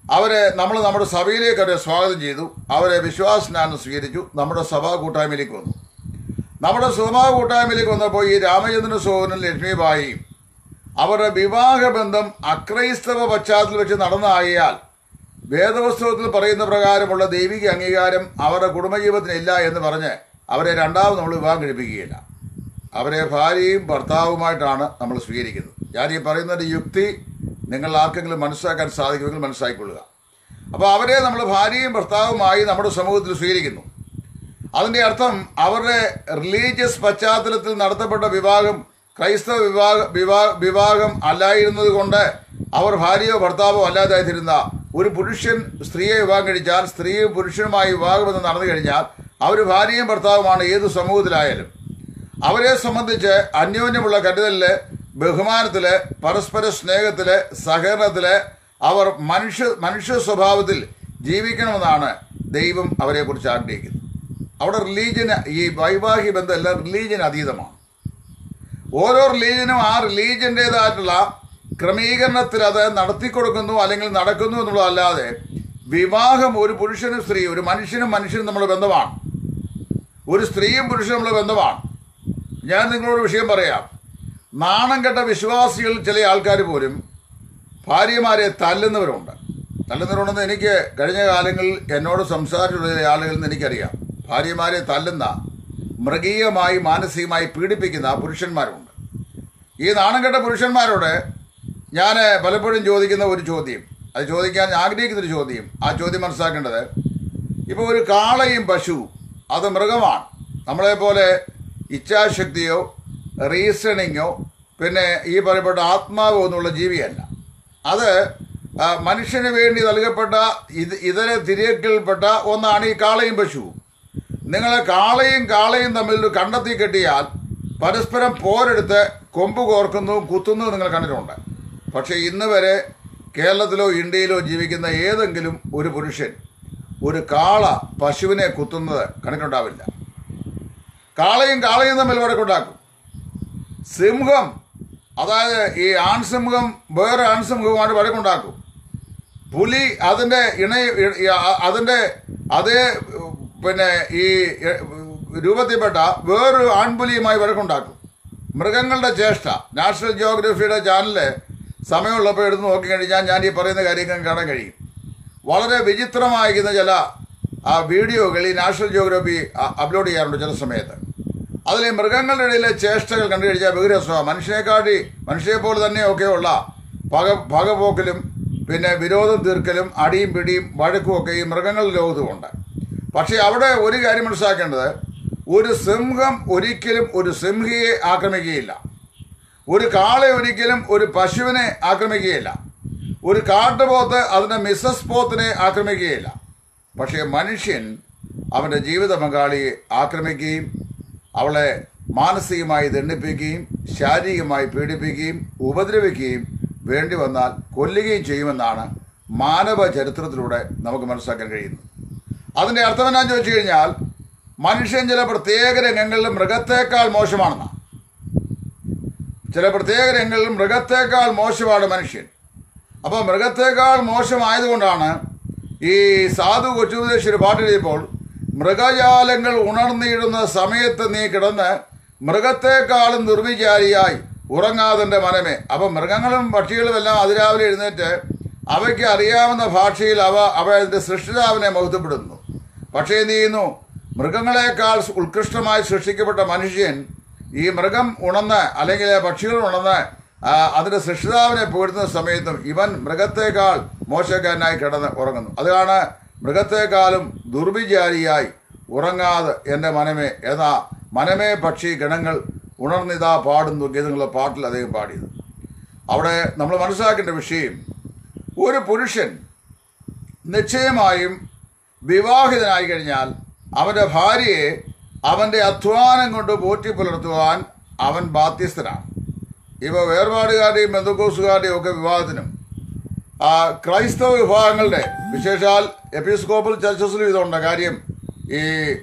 അവരെ നമ്മുടെ സഭയിലേക്ക് അവരെ സ്വാഗതം ചെയ്തു. അവരെ വിശ്വാസസ്നാനം സ്വീകരിച്ചു. നമ്മുടെ സഭാ കൂട്ടായ്മയിലേക്ക് വന്നു. നമ്മുടെ സഭാ കൂട്ടായ്മയിലേക്ക് വന്നപ്പോൾ ഈ രാമചന്ദ്രൻ സോഹനും ലക്ഷ്മിബായിയും അവരുടെ വിവാഹബന്ധം അക്രൈസ്തവ പശ്ചാത്തലത്തിൽ വെച്ച് നടന്നതാകിയാൽ വേദപുസ്തകത്തിൽ പറയുന്ന പ്രകാരമുള്ള ദൈവിക അംഗീകാരം അവരുടെ കുടുംബജീവിതത്തിനില്ല എന്ന് പറഞ്ഞ് അവരെ രണ്ടാമത് നമ്മൾ വിവാഹം കഴിപ്പിക്കുകയില്ല. അവരെ ഭാര്യയും ഭർത്താവുമായിട്ടാണ് നമ്മൾ സ്വീകരിക്കുന്നത്. ഞാൻ ഈ പറയുന്നതിൻ്റെ യുക്തി നിങ്ങൾ ആർക്കെങ്കിലും മനസ്സിലാക്കാൻ സാധിക്കുമെങ്കിൽ മനസ്സിലാക്കിക്കൊള്ളുക. അപ്പോൾ അവരെ നമ്മൾ ഭാര്യയും ഭർത്താവുമായി നമ്മുടെ സമൂഹത്തിൽ സ്വീകരിക്കുന്നു. അതിൻ്റെ അർത്ഥം അവരുടെ റിലീജിയസ് പശ്ചാത്തലത്തിൽ നടത്തപ്പെട്ട വിവാഹം ക്രൈസ്തവ വിവാഹം അല്ലായിരുന്നത് കൊണ്ട് അവർ ഭാര്യയോ ഭർത്താവോ അല്ലാതായിരുന്ന ഒരു പുരുഷൻ സ്ത്രീയെ വിവാഹം കഴിച്ചാൽ സ്ത്രീയും പുരുഷനുമായി വിവാഹബന്ധം നടന്നു കഴിഞ്ഞാൽ അവർ ഭാര്യയും ഭർത്താവുമാണ് ഏത് സമൂഹത്തിലായാലും. അവരെ സംബന്ധിച്ച് അന്യോന്യമുള്ള കരുതലില്, ബഹുമാനത്തില്, പരസ്പര സ്നേഹത്തില്, സഹകരണത്തില് അവർ മനുഷ്യ സ്വഭാവത്തിൽ ജീവിക്കണമെന്നാണ് ദൈവം അവരെക്കുറിച്ച് ആഗ്രഹിക്കുന്നത്. അവിടെ റിലീജിയന്, ഈ വൈവാഹിക ബന്ധമെല്ലാം റിലീജിയന് അതീതമാണ്. ഓരോ റിലീജിയനും ആ റിലീജിയൻ്റേതായിട്ടുള്ള ക്രമീകരണത്തിൽ അത് നടത്തിക്കൊടുക്കുന്നു അല്ലെങ്കിൽ നടക്കുന്നു എന്നുള്ളതല്ലാതെ വിവാഹം ഒരു പുരുഷനും സ്ത്രീ, ഒരു മനുഷ്യനും നമ്മുടെ ബന്ധമാണ്. ഒരു സ്ത്രീയും പുരുഷനും നമ്മുടെ ബന്ധമാണ്. ഞാൻ നിങ്ങളോട് വിഷയം പറയാം. നാണം കെട്ട വിശ്വാസികൾ ചില ആൾക്കാർ പോലും ഭാര്യമാരെ തല്ലുന്നവരുണ്ടെന്ന് എനിക്ക് കഴിഞ്ഞ കാലങ്ങളിൽ എന്നോട് സംസാരിച്ചുള്ള ചില ആളുകളിൽ നിന്ന് എനിക്കറിയാം. ഭാര്യമാരെ തല്ലുന്ന, മൃഗീയമായി മാനസികമായി പീഡിപ്പിക്കുന്ന പുരുഷന്മാരുണ്ട്. ഈ നാണം കെട്ട പുരുഷന്മാരോട് ഞാൻ പലപ്പോഴും ചോദിക്കുന്ന ഒരു ചോദ്യം, അത് ചോദിക്കാൻ ആഗ്രഹിക്കുന്നൊരു ചോദ്യം, ആ ചോദ്യം മനസ്സിലാക്കേണ്ടത്, ഇപ്പോൾ ഒരു കാളയും പശുവും അത് മൃഗമാണ്. നമ്മളെപ്പോലെ ഇച്ഛാശക്തിയോ റീസണിങ്ങോ പിന്നെ ഈ പറയപ്പെട്ട ആത്മാവോ എന്നുള്ള ജീവിയല്ല. അത് മനുഷ്യന് വേണ്ടി നൽകപ്പെട്ട ഇതര തിരക്കിൽപ്പെട്ട ഒന്നാണ് ഈ കാളയും പശുവും. നിങ്ങൾ കാളയും തമ്മിൽ കണ്ടെത്തി കെട്ടിയാൽ പരസ്പരം പോരെടുത്ത് കൊമ്പ് കോർക്കുന്നു, കുത്തുന്നു നിങ്ങൾ കണ്ടിട്ടുണ്ട്. പക്ഷേ ഇന്ന് വരെ കേരളത്തിലോ ഇന്ത്യയിലോ ജീവിക്കുന്ന ഏതെങ്കിലും ഒരു പുരുഷൻ ഒരു കാള പശുവിനെ കുത്തുന്നത് കണ്ടിട്ടുണ്ടാവില്ല. കാളയും തമ്മിൽ വഴക്കുണ്ടാക്കും. സിംഹം, അതായത് ഈ ആൺസിംഹം വേറെ ആൺസിംഹവുമായിട്ട് വഴക്കുണ്ടാക്കും. പുലി അതിൻ്റെ അതേ പിന്നെ ഈ രൂപത്തിൽപ്പെട്ട വേറൊരു ആൺപുലിയുമായി വഴക്കുണ്ടാക്കും. മൃഗങ്ങളുടെ ചേഷ്ട നാഷണൽ ജിയോഗ്രഫിയുടെ ചാനലില് സമയമുള്ളപ്പോൾ എടുത്ത് നോക്കിക്കഴിഞ്ഞാൽ ഞാൻ ഈ പറയുന്ന കാര്യങ്ങൾ കാണാൻ കഴിയും. വളരെ വിചിത്രമായിരിക്കുന്ന ചില വീഡിയോകൾ ഈ നാഷണൽ ജിയോഗ്രഫി അപ്ലോഡ് ചെയ്യാറുണ്ട് ചില സമയത്ത്. അതിൽ മൃഗങ്ങളുടെ ഇടയിലെ ചേഷ്ടകൾ കണ്ടു കഴിഞ്ഞാൽ ബഹുരസമാണ്. മനുഷ്യരെപ്പോലെ തന്നെയൊക്കെയുള്ള പകപോക്കലും പിന്നെ വിരോധം തീർക്കലും അടിയും പിടിയും വഴക്കും ഒക്കെ ഈ മൃഗങ്ങളുടെ ലോകത്തുമുണ്ട്. പക്ഷേ അവിടെ ഒരു കാര്യം മനസ്സിലാക്കേണ്ടത്, ഒരു സിംഹം ഒരിക്കലും ഒരു സിംഹിയെ ആക്രമിക്കുകയില്ല. ഒരു കാള ഒരിക്കലും ഒരു പശുവിനെ ആക്രമിക്കുകയില്ല. ഒരു കാട്ടുപോത്ത് അതിൻ്റെ മിസസ് പോത്തിനെ ആക്രമിക്കുകയില്ല. പക്ഷേ മനുഷ്യൻ അവൻ്റെ ജീവിത പങ്കാളിയെ ആക്രമിക്കുകയും അവളെ മാനസികമായി ദണ്ഡിപ്പിക്കുകയും ശാരീരികമായി പീഡിപ്പിക്കുകയും ഉപദ്രവിക്കുകയും വേണ്ടി വന്നാൽ കൊല്ലുകയും ചെയ്യുമെന്നാണ് മാനവ ചരിത്രത്തിലൂടെ നമുക്ക് മനസ്സിലാക്കാൻ കഴിയുന്നത്. അതിൻ്റെ അർത്ഥം എന്നാന്ന് ചോദിച്ചു കഴിഞ്ഞാൽ, മനുഷ്യൻ ചില പ്രത്യേക രംഗങ്ങളിൽ മൃഗത്തേക്കാൾ മോശമാണെന്നാണ്. ചില പ്രത്യേക രംഗങ്ങളിൽ മൃഗത്തേക്കാൾ മോശമാണ് മനുഷ്യൻ. അപ്പോൾ മൃഗത്തേക്കാൾ മോശമായതുകൊണ്ടാണ് ഈ സാധു കൊച്ചുപദേശി പാട്ടെഴുതിയപ്പോൾ, മൃഗജാലങ്ങൾ ഉണർന്നിടുന്ന സമയത്ത് നീ കിടന്ന് മൃഗത്തെക്കാളും നിർവിചാരിയായി ഉറങ്ങാതിൻ്റെ മനമേ. അപ്പം മൃഗങ്ങളും പക്ഷികളും എല്ലാം അതിരാവിലെ എഴുന്നേറ്റ് അവയ്ക്ക് അറിയാവുന്ന ഭാഷയിൽ അവയുടെ സൃഷ്ടിതാവിനെ മഹത്വപ്പെടുന്നു. പക്ഷേ എന്ത് ചെയ്യുന്നു? മൃഗങ്ങളെക്കാൾ ഉത്കൃഷ്ടമായി സൃഷ്ടിക്കപ്പെട്ട മനുഷ്യൻ ഈ മൃഗം ഉണർന്ന് അല്ലെങ്കിൽ പക്ഷികൾ ഉണർന്ന് അതിൻ്റെ സൃഷ്ടിതാവിനെ പുകഴ്ത്തുന്ന സമയത്തും ഇവൻ മൃഗത്തേക്കാൾ മോശക്കാരനായി കിടന്ന് ഉറങ്ങുന്നു. അതാണ് മൃഗത്തെക്കാളും ദുർവിചാരിയായി ഉറങ്ങാതെ എൻ്റെ മനമേ എന്നാ മനമേ പക്ഷി ഗണങ്ങൾ ഉണർന്നിതാ പാടുന്നു ഗീതങ്ങളുടെ പാട്ടിൽ അദ്ദേഹം പാടിയത്. അവിടെ നമ്മൾ മനസ്സിലാക്കേണ്ട വിഷയം, ഒരു പുരുഷൻ നിശ്ചയമായും വിവാഹിതനായി കഴിഞ്ഞാൽ അവൻ്റെ ഭാര്യയെ അവൻ്റെ അധ്വാനം കൊണ്ട് പോറ്റി പുലർത്തുവാൻ അവൻ ബാധ്യസ്ഥനാണ്. ഇപ്പോൾ വേർപാടുകാരുടെയും ബന്ധുക്കോസുകാരുടെയും ഒക്കെ വിവാഹത്തിനും ക്രൈസ്തവ വിഭാഗങ്ങളുടെ വിശേഷാൽ എപ്പിസ്കോപ്പൽ ചർച്ചസിലും ഇതുണ്ട്. കാര്യം ഈ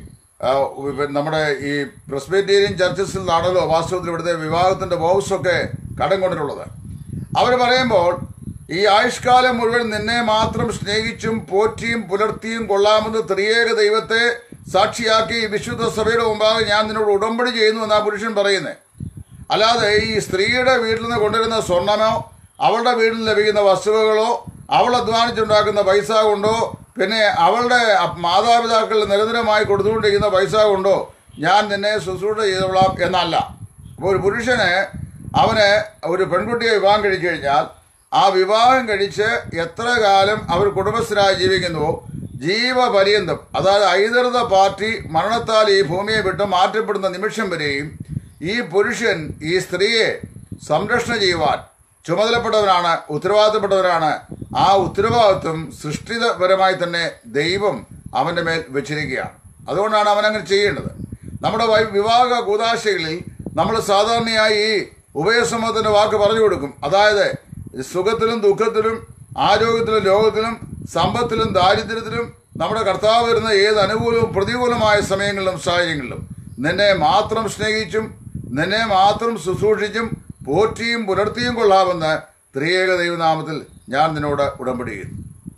നമ്മുടെ ഈ പ്രസ്ബിറ്റേറിയൻ ചർച്ചസിൽ നിന്നാണല്ലോ വാസ്തവത്തിൽ ഇവിടുത്തെ വിവാഹത്തിൻ്റെ വോവ്സൊക്കെ കടം കൊണ്ടിട്ടുള്ളത്. അവർ പറയുമ്പോൾ ഈ ആയുഷ്കാലം മുഴുവൻ നിന്നെ മാത്രം സ്നേഹിച്ചും പോറ്റിയും പുലർത്തിയും കൊള്ളാമെന്ന് ത്രിയേക ദൈവത്തെ സാക്ഷിയാക്കി വിശുദ്ധ സഭയുടെ മുമ്പാകെ ഞാൻ നിന്നോട് ഉടമ്പടി ചെയ്യുന്നു എന്നാ പുരുഷൻ പറയുന്നത്. അല്ലാതെ ഈ സ്ത്രീയുടെ വീട്ടിൽ നിന്ന് കൊണ്ടുവരുന്ന സ്വർണമോ അവളുടെ വീട്ടിൽ ലഭിക്കുന്ന വസ്തുവകളോ അവൾ അധ്വാനിച്ചുണ്ടാക്കുന്ന പൈസ കൊണ്ടോ പിന്നെ അവളുടെ മാതാപിതാക്കൾ നിരന്തരമായി കൊടുത്തുകൊണ്ടിരിക്കുന്ന പൈസ കൊണ്ടോ ഞാൻ നിന്നെ ശുശ്രൂഷ ചെയ്തോളാം എന്നല്ല. അപ്പോൾ ഒരു പുരുഷന് അവന് ഒരു പെൺകുട്ടിയെ വിവാഹം കഴിച്ചു കഴിഞ്ഞാൽ ആ വിവാഹം കഴിച്ച് എത്ര കാലം അവർ കുടുംബസ്ഥരായി ജീവിക്കുന്നുവോ ജീവപര്യന്തം, അതായത് ഐതൃത പാർട്ടി മരണത്താൽ ഈ ഭൂമിയെ വിട്ട് മാറ്റപ്പെടുന്ന നിമിഷം വരെയും ഈ പുരുഷൻ ഈ സ്ത്രീയെ സംരക്ഷണം ചെയ്യുവാൻ ചുമതലപ്പെട്ടവനാണ്, ഉത്തരവാദിത്തപ്പെട്ടവനാണ്. ആ ഉത്തരവാദിത്വം സൃഷ്ടിപരമായി തന്നെ ദൈവം അവൻ്റെ മേൽ വെച്ചിരിക്കുകയാണ്. അതുകൊണ്ടാണ് അവനങ്ങനെ ചെയ്യേണ്ടത്. നമ്മുടെ വിവാഹ കൂദാശകളിൽ നമ്മൾ സാധാരണയായി ഈ ഉഭയസമ്മതത്തിൻ്റെ വാക്ക് പറഞ്ഞു കൊടുക്കും. അതായത് സുഖത്തിലും ദുഃഖത്തിലും ആരോഗ്യത്തിലും രോഗത്തിലും സമ്പത്തിലും ദാരിദ്ര്യത്തിലും നമ്മുടെ കർത്താവ് വരുന്ന ഏത് അനുകൂലവും പ്രതികൂലമായ സമയങ്ങളിലും സാഹചര്യങ്ങളിലും നിന്നെ മാത്രം സ്നേഹിച്ചും നിന്നെ മാത്രം ശുശ്രൂഷിച്ചും പോറ്റിയും പുലർത്തിയും കൊള്ളാമെന്ന് ത്രിയേക ദൈവനാമത്തിൽ ഞാൻ നിന്നോട് ഉടമ്പടി ചെയ്യുന്നു.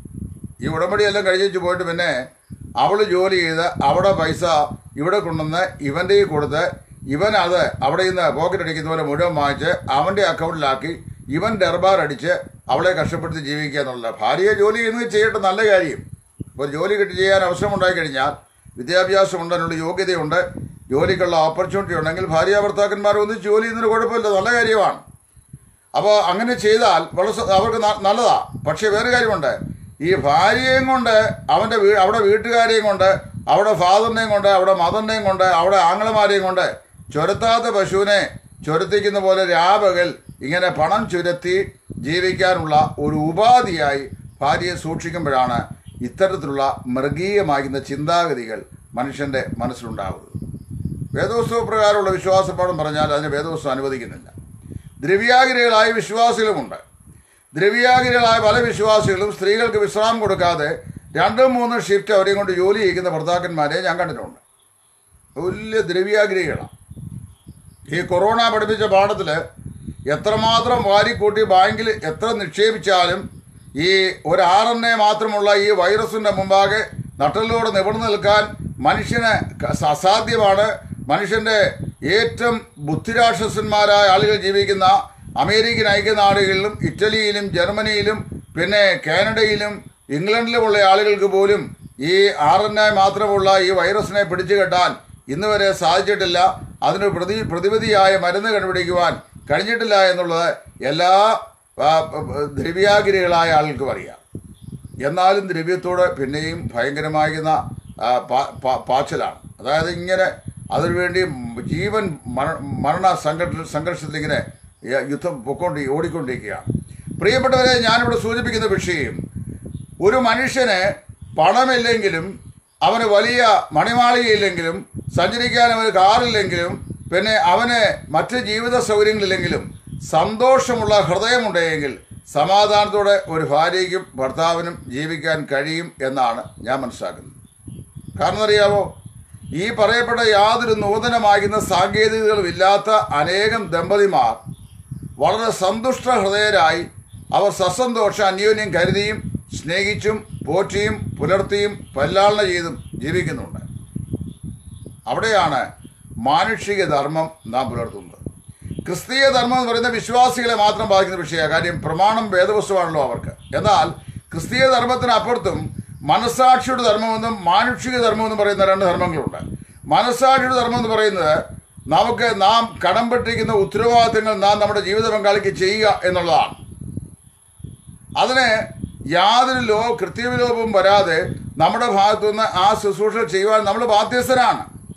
ഈ ഉടമ്പടിയെല്ലാം കഴിച്ചു പോയിട്ട് പിന്നെ അവൾ ജോലി ചെയ്ത് അവിടെ പൈസ ഇവിടെ കൊണ്ടുവന്ന് ഇവൻ്റെ കൊടുത്ത് ഇവൻ അത് അവിടെ നിന്ന് പോക്കറ്റ് അടിക്കുന്ന പോലെ മുഴുവൻ വാങ്ങിച്ച് അവൻ്റെ അക്കൗണ്ടിലാക്കി ഇവൻ ഡർബാർ അടിച്ച് അവളെ കഷ്ടപ്പെടുത്തി ജീവിക്കുക എന്നുള്ള. ഭാര്യയെ ജോലി ചെയ്യുന്നത് ചെയ്യട്ടെ, നല്ല കാര്യം. ഇപ്പോൾ ജോലി കിട്ടി ചെയ്യാൻ അവസരമുണ്ടായി കഴിഞ്ഞാൽ വിദ്യാഭ്യാസമുണ്ട്, അതിനുള്ള യോഗ്യതയുണ്ട്, ജോലിക്കുള്ള ഓപ്പർച്യൂണിറ്റി ഉണ്ടെങ്കിൽ ഭാര്യ ഭർത്താക്കന്മാർ ഒന്നിച്ച് ജോലി ചെയ്യുന്നതിന് കുഴപ്പമില്ല, നല്ല കാര്യമാണ്. അപ്പോൾ അങ്ങനെ ചെയ്താൽ വളരെ അവർക്ക് നല്ലതാ. പക്ഷേ വേറെ കാര്യമുണ്ട്, ഈ ഭാര്യയും കൊണ്ട് അവിടെ വീട്ടുകാരെയും കൊണ്ട് അവിടെ ഫാദറിനെയും കൊണ്ട് അവിടെ മദറിനെയും കൊണ്ട് അവിടെ ആങ്ങളമാരെയും കൊണ്ട് ചുരത്താത്ത പശുവിനെ ചുരത്തിക്കുന്ന പോലെ രാപകൽ ഇങ്ങനെ പണം ചുരത്തി ജീവിക്കാനുള്ള ഒരു ഉപാധിയായി ഭാര്യയെ സൂക്ഷിക്കുമ്പോഴാണ് ഇത്തരത്തിലുള്ള മൃഗീയമാകുന്ന ചിന്താഗതികൾ മനുഷ്യൻ്റെ മനസ്സിലുണ്ടാകുന്നത്. വേദോത്സവ പ്രകാരമുള്ള വിശ്വാസപ്പാഠം പറഞ്ഞാൽ അതിന് വേദോത്സവം അനുവദിക്കുന്നില്ല. ദ്രവ്യാഗ്രഹികളായ വിശ്വാസികളുമുണ്ട്. ദ്രവ്യാഗ്രഹികളായ പല വിശ്വാസികളും സ്ത്രീകൾക്ക് വിശ്രാമം കൊടുക്കാതെ 2-3 ഷിഫ്റ്റ് അവരെയും കൊണ്ട് ജോലി ചെയ്യിക്കുന്ന ഭർത്താക്കന്മാരെ ഞാൻ കണ്ടിട്ടുണ്ട്. വലിയ ദ്രവ്യാഗ്രഹികളാണ്. ഈ കൊറോണ പഠിപ്പിച്ച പാഠത്തിൽ എത്രമാത്രം വാരിക്കൂട്ടി ബാങ്കിൽ എത്ര നിക്ഷേപിച്ചാലും ഈ ഒരു RNA മാത്രമുള്ള ഈ വൈറസിൻ്റെ മുമ്പാകെ നട്ടലിലൂടെ നിവർന്നു നിൽക്കാൻ മനുഷ്യന് അസാധ്യമാണ്. മനുഷ്യൻ്റെ ഏറ്റവും ബുദ്ധിരാക്ഷസന്മാരായ ആളുകൾ ജീവിക്കുന്ന അമേരിക്കൻ ഐക്യനാടുകളിലും ഇറ്റലിയിലും ജർമ്മനിയിലും പിന്നെ കാനഡയിലും ഇംഗ്ലണ്ടിലുമുള്ള ആളുകൾക്ക് പോലും ഈ RNA മാത്രമുള്ള ഈ വൈറസിനെ പിടിച്ചു കെട്ടാൻ ഇന്ന് വരെ സാധിച്ചിട്ടില്ല. അതിന് പ്രതിവിധിയായ മരുന്ന് കണ്ടുപിടിക്കുവാൻ കഴിഞ്ഞിട്ടില്ല എന്നുള്ളത് എല്ലാ ദ്രവ്യാഗ്രഹികളായ ആളുകൾക്കും അറിയാം. എന്നാലും ദ്രവ്യത്തോട് പിന്നെയും ഭയങ്കരമാകുന്ന പാച്ചിലാണ്. അതായത് ഇങ്ങനെ അതിനുവേണ്ടി ജീവൻ മരണ സംഘർഷത്തിലിങ്ങനെ യുദ്ധം ഓടിക്കൊണ്ടിരിക്കുകയാണ്. പ്രിയപ്പെട്ടവരെ, ഞാനിവിടെ സൂചിപ്പിക്കുന്ന വിഷയം, ഒരു മനുഷ്യന് പണമില്ലെങ്കിലും അവന് വലിയ മണിമാളികയില്ലെങ്കിലും സഞ്ചരിക്കാൻ അവന് കാറില്ലെങ്കിലും പിന്നെ അവന് മറ്റ് ജീവിത സൗകര്യങ്ങളില്ലെങ്കിലും സന്തോഷമുള്ള ഹൃദയമുണ്ടെങ്കിൽ സമാധാനത്തോടെ ഒരു ഭാര്യയ്ക്കും ഭർത്താവിനും ജീവിക്കാൻ കഴിയും എന്നാണ് ഞാൻ മനസ്സിലാക്കുന്നത്. കാരണം അറിയാമോ, ഈ പറയപ്പെട്ട യാതൊരു നൂതനമാകുന്ന സാങ്കേതികതകളും ഇല്ലാത്ത അനേകം ദമ്പതിമാർ വളരെ സന്തുഷ്ട ഹൃദയരായി അവർ സസന്തോഷം അന്യോന്യം കരുതിയും സ്നേഹിച്ചും പോറ്റിയും പുലർത്തിയും പരിലാളന ചെയ്തും ജീവിക്കുന്നുണ്ട്. അവിടെയാണ് മാനുഷിക ധർമ്മം നാം പുലർത്തുന്നത്. ക്രിസ്തീയ ധർമ്മം എന്ന് പറയുന്ന വിശ്വാസികളെ മാത്രം ബാധിക്കുന്ന വിഷയമാണ്. കാര്യം പ്രമാണം വേദവസ്തുവാണല്ലോ അവർക്ക്. എന്നാൽ ക്രിസ്തീയ ധർമ്മത്തിനപ്പുറത്തും മനസ്സാക്ഷിയുടെ ധർമ്മമെന്നും മാനുഷിക ധർമ്മമെന്നും പറയുന്ന 2 ധർമ്മങ്ങളുണ്ട്. മനസ്സാക്ഷിയുടെ ധർമ്മം എന്ന് പറയുന്നത് നാം കടംപെട്ടിരിക്കുന്ന ഉത്തരവാദിത്തങ്ങൾ നാം നമ്മുടെ ജീവിത പങ്കാളിക്ക് ചെയ്യുക എന്നുള്ളതാണ്. അതിന് യാതൊരു കൃത്യവിലോപവും വരാതെ നമ്മുടെ ഭാഗത്തുനിന്ന് ആ ശുശ്രൂഷ ചെയ്യുവാൻ നമ്മൾ ബാധ്യസ്ഥരാണ്.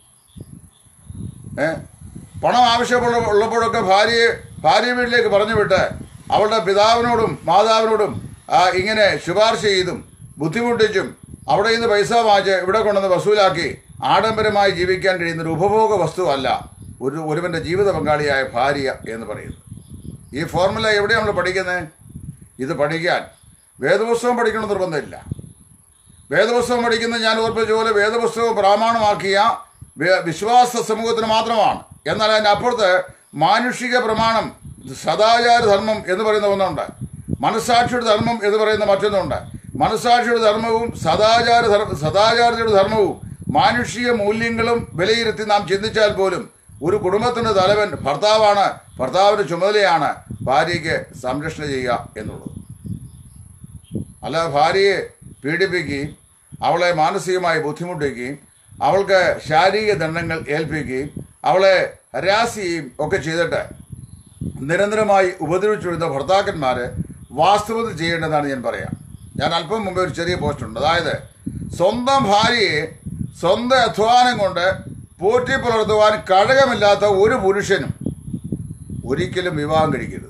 പണം ആവശ്യമുള്ളപ്പോഴൊക്കെ ഭാര്യ വീട്ടിലേക്ക് പറഞ്ഞു വിട്ട് അവളുടെ പിതാവിനോടും മാതാവിനോടും ഇങ്ങനെ ശുപാർശ ചെയ്തും ബുദ്ധിമുട്ടിച്ചും അവിടെ നിന്ന് പൈസ വാങ്ങിച്ച് ഇവിടെ കൊണ്ടുവന്ന് വസൂലാക്കി ആഡംബരമായി ജീവിക്കാൻ കഴിയുന്നൊരു ഉപഭോഗ വസ്തുവല്ല ഒരുവൻ്റെ ജീവിത പങ്കാളിയായ ഭാര്യ എന്ന് പറയുന്നത്. ഈ ഫോർമുല എവിടെയാണ് നമ്മൾ പഠിക്കുന്നത്? ഇത് പഠിക്കാൻ വേദപുസ്തകം പഠിക്കണം നിർബന്ധമില്ല. വേദപുസ്തകം പഠിക്കുന്നത് ഞാൻ ഓർപ്പിച്ച പോലെ വേദപുസ്തകം പ്രമാണമാക്കിയ വിശ്വാസ സമൂഹത്തിന് മാത്രമാണ്. എന്നാൽ അതിൻ്റെ അപ്പുറത്ത് മാനുഷിക പ്രമാണം, സദാചാര ധർമ്മം എന്ന് പറയുന്ന ഒന്നുണ്ട്. മനസ്സാക്ഷിയുടെ ധർമ്മം എന്ന് പറയുന്ന മറ്റൊന്നുണ്ട്. മനസ്സാക്ഷിയുടെ ധർമ്മവും സദാചാരയുടെ ധർമ്മവും മാനുഷിക മൂല്യങ്ങളും വിലയിരുത്തി നാം ചിന്തിച്ചാൽ പോലും ഒരു കുടുംബത്തിൻ്റെ തലവൻ ഭർത്താവാണ്. ഭർത്താവിൻ്റെ ചുമതലയാണ് ഭാര്യയ്ക്ക് സംരക്ഷണം ചെയ്യുക എന്നുള്ളത്. അല്ല ഭാര്യയെ പീഡിപ്പിക്കുകയും അവളെ മാനസികമായി ബുദ്ധിമുട്ടിക്കുകയും അവൾക്ക് ശാരീരിക ദണ്ഡങ്ങൾ ഏൽപ്പിക്കുകയും അവളെ ഹരാസ് ചെയ്യുകയും ഒക്കെ ചെയ്തിട്ട് നിരന്തരമായി ഉപദ്രവിച്ചു വരുന്ന ഭർത്താക്കന്മാർ വാസ്തവത്തിൽ ചെയ്യേണ്ടതാണ് ഞാൻ പറയാം. ഞാൻ അല്പം മുമ്പേ ഒരു ചെറിയ പോസ്റ്റുണ്ട്. അതായത് സ്വന്തം ഭാര്യയെ സ്വന്തം അധ്വാനം കൊണ്ട് പോറ്റി പുലർത്തുവാൻ കഴകമില്ലാത്ത ഒരു പുരുഷനും ഒരിക്കലും വിവാഹം കഴിക്കരുത്.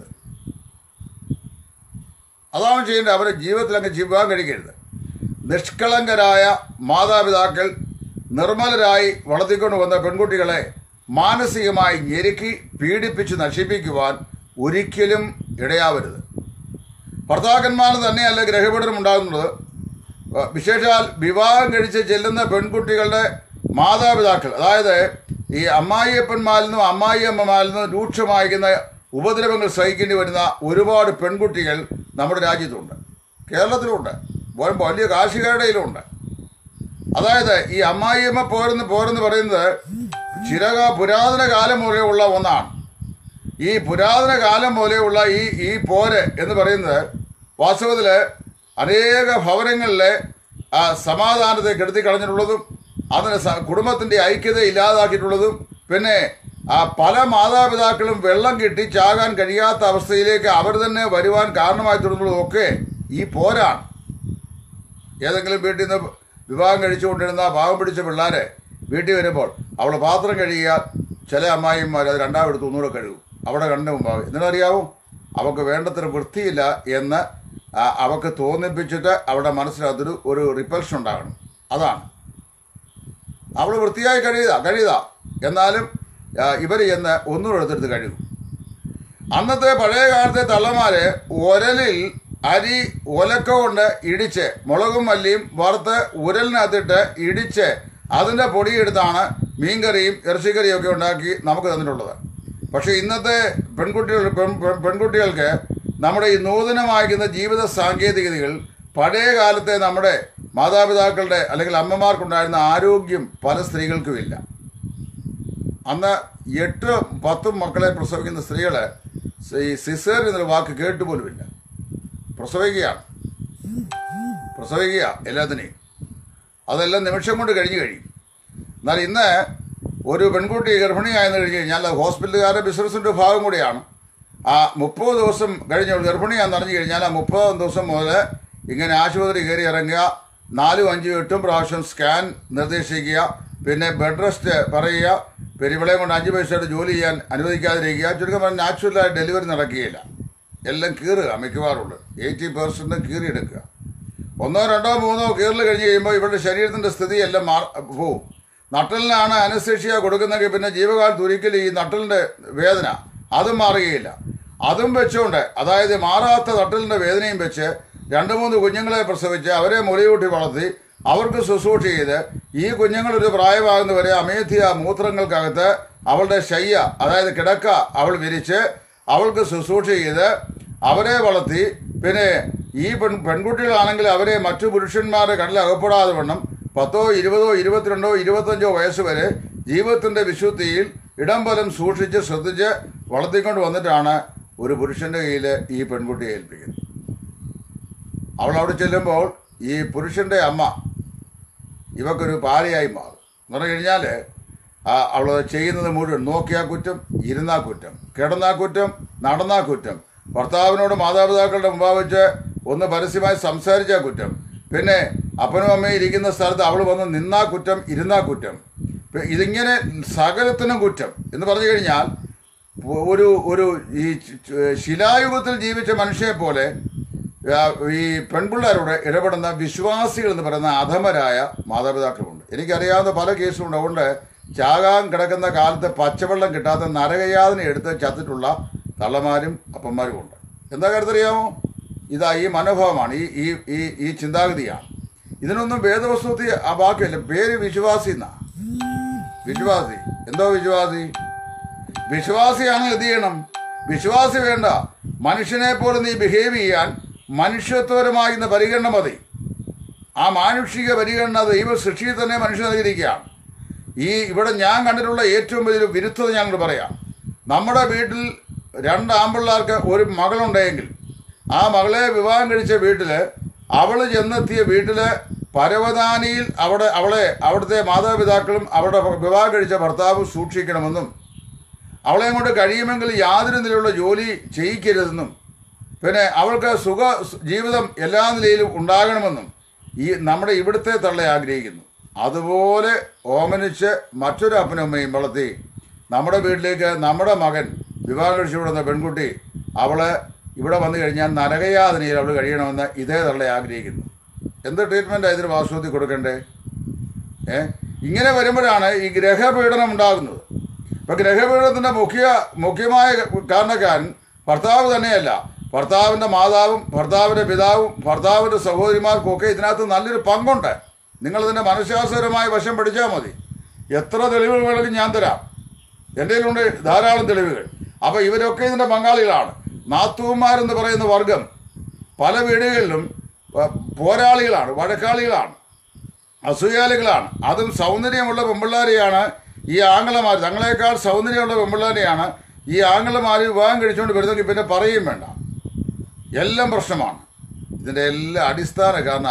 അതാണ് ചെയ്യേണ്ടത്. അവരെ ജീവിതത്തിൽ അങ്ങ് വിവാഹം കഴിക്കരുത്. നിഷ്കളങ്കരായ മാതാപിതാക്കൾ നിർമ്മലരായി വളർത്തിക്കൊണ്ട് വന്ന പെൺകുട്ടികളെ മാനസികമായി ഞെരുക്കി പീഡിപ്പിച്ച് നശിപ്പിക്കുവാൻ ഒരിക്കലും ഇടയാവരുത്. ഭർത്താക്കന്മാർ തന്നെയല്ല ഗ്രഹപീഡനം ഉണ്ടാകുന്നത്. വിശേഷാൽ വിവാഹം കഴിച്ച് ചെല്ലുന്ന പെൺകുട്ടികളുടെ മാതാപിതാക്കൾ, അതായത് ഈ അമ്മായിയപ്പന്മാരിൽ നിന്നും അമ്മായിയമ്മമാരിൽ നിന്നും രൂക്ഷമായിരിക്കുന്ന ഉപദ്രവങ്ങൾ സഹിക്കേണ്ടി വരുന്ന ഒരുപാട് പെൺകുട്ടികൾ നമ്മുടെ രാജ്യത്തുണ്ട്, കേരളത്തിലുണ്ട്, വലിയ കാർഷികരുടെയിലുണ്ട്. അതായത് ഈ അമ്മായിയമ്മ പോരെന്ന് പറയുന്നത് പുരാതന കാലം മുതലുള്ള ഒന്നാണ്. ഈ പുരാതന കാലം പോലെയുള്ള ഈ പോര് എന്ന് പറയുന്നത് വാസ്തവത്തിൽ അനേക ഭവനങ്ങളിലെ സമാധാനത്തെ കെടുത്തി കളഞ്ഞിട്ടുള്ളതും അതിന് കുടുംബത്തിൻ്റെ ഐക്യത ഇല്ലാതാക്കിയിട്ടുള്ളതും പിന്നെ പല മാതാപിതാക്കളും വെള്ളം കിട്ടി ചാകാൻ കഴിയാത്ത അവസ്ഥയിലേക്ക് അവർ തന്നെ വരുവാൻ കാരണമായി തീർന്നുള്ളതൊക്കെ ഈ പോരാണ്. ഏതെങ്കിലും വീട്ടിൽ നിന്ന് വിവാഹം കഴിച്ചുകൊണ്ടിരുന്ന പാവം പിടിച്ച പിള്ളേരെ വീട്ടിൽ വരുമ്പോൾ അവൾ പാത്രം കഴുകിയാൽ ചില അമ്മായിമാർ അത് രണ്ടാമെടുത്ത് ഒന്നുകൂടെ കഴുകും അവിടെ കണ്ട മുമ്പാകെ. എന്തിനറിയാവും? അവൾക്ക് വേണ്ടത്ര വൃത്തിയില്ല എന്ന് അവൾക്ക് തോന്നിപ്പിച്ചിട്ട് അവളുടെ മനസ്സിനകത്തൊരു ഒരു റിപ്പൽഷൻ ഉണ്ടാകണം. അതാണ് അവൾ വൃത്തിയായി കഴിയുക എന്നാലും ഇവർ ചെന്ന് ഒന്നുകൂടെ എടുത്തെടുത്ത് കഴുകും. അന്നത്തെ പഴയ കാലത്തെ തള്ളമാര് ഉരലിൽ അരി ഒലക്ക കൊണ്ട് ഇടിച്ച് മുളകും മല്ലിയും വറുത്ത് ഉരലിനകത്തിട്ട് ഇടിച്ച് അതിൻ്റെ പൊടിയെടുത്താണ് മീൻകറിയും ഇറച്ചിക്കറിയും ഒക്കെ ഉണ്ടാക്കി നമുക്ക് തന്നിട്ടുള്ളത്. പക്ഷേ ഇന്നത്തെ പെൺകുട്ടികൾക്ക് നമ്മുടെ ഈ നൂതനമായിരിക്കുന്ന ജീവിത സാങ്കേതികതകൾ പഴയ കാലത്തെ നമ്മുടെ മാതാപിതാക്കളുടെ അല്ലെങ്കിൽ അമ്മമാർക്കുണ്ടായിരുന്ന ആരോഗ്യം പല സ്ത്രീകൾക്കുമില്ല. അന്ന് 8-10 മക്കളെ പ്രസവിക്കുന്ന സ്ത്രീകൾ ഈ സിസേർ എന്നൊരു വാക്ക് കേട്ടുപോലുമില്ല. പ്രസവിക്കുക എല്ലാത്തിനെയും, അതെല്ലാം നിമിഷം കൊണ്ട് കഴിയും. എന്നാൽ ഇന്ന് ഒരു പെൺകുട്ടി ഗർഭിണിയായെന്ന് കഴിഞ്ഞ് കഴിഞ്ഞാൽ അത് ഹോസ്പിറ്റലുകാരുടെ ബിസിനസിൻ്റെ ഭാഗം കൂടിയാണ്. 30 ദിവസം കഴിഞ്ഞ് ഗർഭിണിയാണെന്ന് അറിഞ്ഞു കഴിഞ്ഞാൽ 30 ദിവസം മുതൽ ഇങ്ങനെ ആശുപത്രി കയറി ഇറങ്ങുക, 4, 5, 8 പ്രാവശ്യം സ്കാൻ നിർദ്ദേശിക്കുക, പിന്നെ ബെഡ് റെസ്റ്റ് പറയുക, പിന്നെ ഇവിടെ കൊണ്ട് 5 പൈസയുടെ ജോലി ചെയ്യാൻ അനുവദിക്കാതിരിക്കുക. ചുരുക്കം പറഞ്ഞാൽ നാച്ചുറലായി ഡെലിവറി നടക്കുകയില്ല, എല്ലാം കീറുക. മിക്കവാറുള്ളൂ 80% കീറിയെടുക്കുക. 1, 2, 3 കീറൽ കഴിഞ്ഞ് കഴിയുമ്പോൾ ഇവരുടെ ശരീരത്തിൻ്റെ സ്ഥിതി എല്ലാം പോവും. നട്ടലിനാണ് അനസ്തേഷ്യ കൊടുക്കുന്നെങ്കിൽ പിന്നെ ജീവകാലത്ത് ഒരിക്കലും ഈ നട്ടലിൻ്റെ വേദന അതും മാറുകയില്ല. അതും വെച്ചുകൊണ്ട്, അതായത് മാറാത്ത നട്ടലിൻ്റെ വേദനയും വെച്ച് 2-3 കുഞ്ഞുങ്ങളെ പ്രസവിച്ച് അവരെ മുലയൂട്ടി വളർത്തി അവർക്ക് ശുശ്രൂഷ ചെയ്ത് ഈ കുഞ്ഞുങ്ങളൊരു പ്രായമാകുന്നവരെ അമേധ്യ മൂത്രങ്ങൾക്കകത്ത് അവളുടെ ശയ്യ, അതായത് കിടക്ക അവൾ വിരിച്ച് അവൾക്ക് ശുശ്രൂഷ ചെയ്ത് അവരെ വളർത്തി പിന്നെ ഈ പെൺകുട്ടികളാണെങ്കിൽ അവരെ മറ്റു പുരുഷന്മാരുടെ കണ്ണിൽ അകപ്പെടാതെ വണ്ണം 10, 20, 22, 25 വയസ്സ് വരെ ജീവിതത്തിൻ്റെ വിശുദ്ധിയിൽ ഇടംബലം സൂക്ഷിച്ച് ശ്രദ്ധിച്ച് വളർത്തിക്കൊണ്ട് വന്നിട്ടാണ് ഒരു പുരുഷൻ്റെ കയ്യിൽ ഈ പെൺകുട്ടിയെ ഏൽപ്പിക്കുന്നത്. അവൾ അവിടെ ചെല്ലുമ്പോൾ ഈ പുരുഷൻ്റെ അമ്മ ഇവക്കൊരു പാരയായി മാറും. എന്ന് പറഞ്ഞു കഴിഞ്ഞാൽ അവൾ ചെയ്യുന്നത് മുഴുവൻ നോക്കിയാൽ കുറ്റം, ഇരുന്നാൽ കുറ്റം, കിടന്നാൽ കുറ്റം, നടന്നാൽ കുറ്റം, ഭർത്താവിനോട് മാതാപിതാക്കളുടെ മുമ്പാകെ വെച്ച് ഒന്ന് പരസ്യമായി സംസാരിച്ചാൽ കുറ്റം, പിന്നെ അപ്പനും അമ്മയും ഇരിക്കുന്ന സ്ഥലത്ത് അവൾ വന്ന് നിന്നാ കുറ്റം, ഇരുന്നാ കുറ്റം. ഇതിങ്ങനെ സകലത്തിനും കുറ്റം എന്ന് പറഞ്ഞു കഴിഞ്ഞാൽ ഒരു ഈ ശിലായുഗത്തിൽ ജീവിച്ച മനുഷ്യനെ പോലെ ഈ പെൺപിള്ളേരോട് ഇടപെടുന്ന വിശ്വാസികൾ എന്ന് പറയുന്ന അധമരായ മാതാപിതാക്കളുമുണ്ട്. എനിക്കറിയാവുന്ന പല കേസുകളുണ്ട്. അതുകൊണ്ട് ചാകാൻ കിടക്കുന്ന കാലത്ത് പച്ചവെള്ളം കിട്ടാത്ത നരകയാതന എടുത്ത് ചത്തിട്ടുള്ള തള്ളമാരും അപ്പന്മാരും ഉണ്ട്. എന്താ കാര്യത്തറിയാമോ? ഇതാ ഈ മനോഭാവമാണ്, ഈ ചിന്താഗതിയാണ്. ഇതിനൊന്നും വേദവസ്തുതി ആ വാക്കില്ല. പേര് വിശ്വാസി എന്നാ. വിശ്വാസി എന്തോ വിശ്വാസിയാണെങ്കിൽ എന്ത് ചെയ്യണം? വിശ്വാസി വേണ്ട, മനുഷ്യനെ പോലെ നീ ബിഹേവ് ചെയ്യാൻ മനുഷ്യത്വപരമായി ഇന്ന് പരിഗണന മതി. ആ മാനുഷിക പരിഗണന ദൈവ സൃഷ്ടിയിൽ തന്നെ മനുഷ്യൻ നൽകിയിരിക്കുകയാണ്. ഇവിടെ ഞാൻ കണ്ടിട്ടുള്ള ഏറ്റവും വലിയൊരു വിരുദ്ധത ഞങ്ങൾ പറയാം. നമ്മുടെ വീട്ടിൽ 2 ആൺപിള്ളേർക്ക് ഒരു മകളുണ്ടെങ്കിൽ ആ മകളെ വിവാഹം കഴിച്ച വീട്ടിൽ അവൾ ചെന്നെത്തിയ വീട്ടിൽ പരവതാനിയിൽ അവിടുത്തെ മാതാപിതാക്കളും അവരുടെ വിവാഹം കഴിച്ച ഭർത്താവും സൂക്ഷിക്കണമെന്നും അവളെ കൊണ്ട് കഴിയുമെങ്കിൽ യാതൊരു നിലയിലുള്ള ജോലി ചെയ്യിക്കരുതെന്നും പിന്നെ അവൾക്ക് സുഖ ജീവിതം എല്ലാ നിലയിലും ഉണ്ടാകണമെന്നും നമ്മുടെ ഇവിടുത്തെ തള്ള ആഗ്രഹിക്കുന്നു. അതുപോലെ ഓമനിച്ച് മറ്റൊരു അപ്പനും അമ്മയും വളർത്തി നമ്മുടെ വീട്ടിലേക്ക് നമ്മുടെ മകൻ വിവാഹം കഴിച്ചു വിടുന്ന പെൺകുട്ടി ഇവിടെ വന്നു കഴിഞ്ഞാൽ നരകയാതനയിൽ അവൾ കഴിയണമെന്ന് ഇതേ തള്ള ആഗ്രഹിക്കുന്നു. എന്ത് ട്രീറ്റ്മെൻറ്റാണ് ഇതിന് വാസ്തവത്തിൽ കൊടുക്കണ്ടേ? ഇങ്ങനെ വരുമ്പോഴാണ് ഈ ഗ്രഹപീഡനം ഉണ്ടാകുന്നത്. ഇപ്പം ഗ്രഹപീഡനത്തിൻ്റെ മുഖ്യമായ കാരണക്കാരൻ ഭർത്താവ് തന്നെയല്ല, ഭർത്താവിൻ്റെ മാതാവും ഭർത്താവിൻ്റെ പിതാവും ഭർത്താവിൻ്റെ സഹോദരിമാർക്കൊക്കെ ഇതിനകത്ത് നല്ലൊരു പങ്കുണ്ട്. നിങ്ങളിതിൻ്റെ മനഃശാസ്ത്രപരമായ വശം പഠിച്ചാൽ മതി. എത്ര തെളിവുകൾ വേണമെങ്കിലും ഞാൻ തരാം. എൻ്റെ കയ്യിലുണ്ട് ധാരാളം തെളിവുകൾ. അപ്പോൾ ഇവരൊക്കെ ഇതിൻ്റെ പങ്കാളികളാണ്. നാത്തൂന്മാരെന്ന് പറയുന്ന വർഗം പല വീടുകളിലും പോരാളികളാണ്, വഴക്കാളികളാണ്, അസൂയാലികളാണ്. അതും സൗന്ദര്യമുള്ള പെമ്പിള്ളാരെയാണ് ഈ ആങ്ങളമാർ, തങ്ങളെക്കാൾ സൗന്ദര്യമുള്ള പെമ്പിള്ളാരെയാണ് ഈ ആങ്ങളമാർ വിവാഹം കഴിച്ചുകൊണ്ട് വരുന്നെങ്കിൽ പിന്നെ പറയും വേണ്ട. എല്ലാം പ്രശ്നമാണ്. ഇതിൻ്റെ എല്ലാ അടിസ്ഥാന കാരണം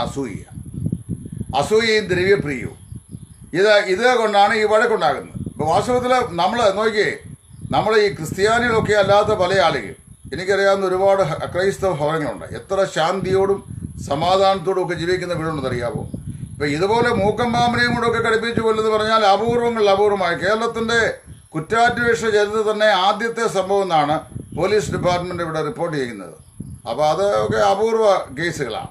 അസൂയയും ദ്രവ്യപ്രിയവും. ഇത് കൊണ്ടാണ് ഈ വഴക്കുണ്ടാകുന്നത്. ഇപ്പോൾ വാസ്തവത്തിൽ നമ്മൾ നോക്കിയേ, നമ്മൾ ഈ ക്രിസ്ത്യാനികളൊക്കെ അല്ലാത്ത പല ആളുകൾ, എനിക്കറിയാവുന്ന ഒരുപാട് അക്രൈസ്തവ ഭവനങ്ങളുണ്ട്. എത്ര ശാന്തിയോടും സമാധാനത്തോടും ഒക്കെ ജീവിക്കുന്ന വീടുണ്ടെന്ന് അറിയാമോ? ഇപ്പം ഇതുപോലെ മൂക്കം പാമ്പിനെയും കൂടെയൊക്കെ കടുപ്പിച്ചു കൊല്ലെന്ന് പറഞ്ഞാൽ അപൂർവമായി കേരളത്തിൻ്റെ കുറ്റാന്വേഷണ ചരിത്രത്തിൽ തന്നെ ആദ്യത്തെ സംഭവം എന്നാണ് പോലീസ് ഡിപ്പാർട്ട്മെൻറ്റ് ഇവിടെ റിപ്പോർട്ട് ചെയ്യുന്നത്. അപ്പോൾ അതൊക്കെ അപൂർവ കേസുകളാണ്.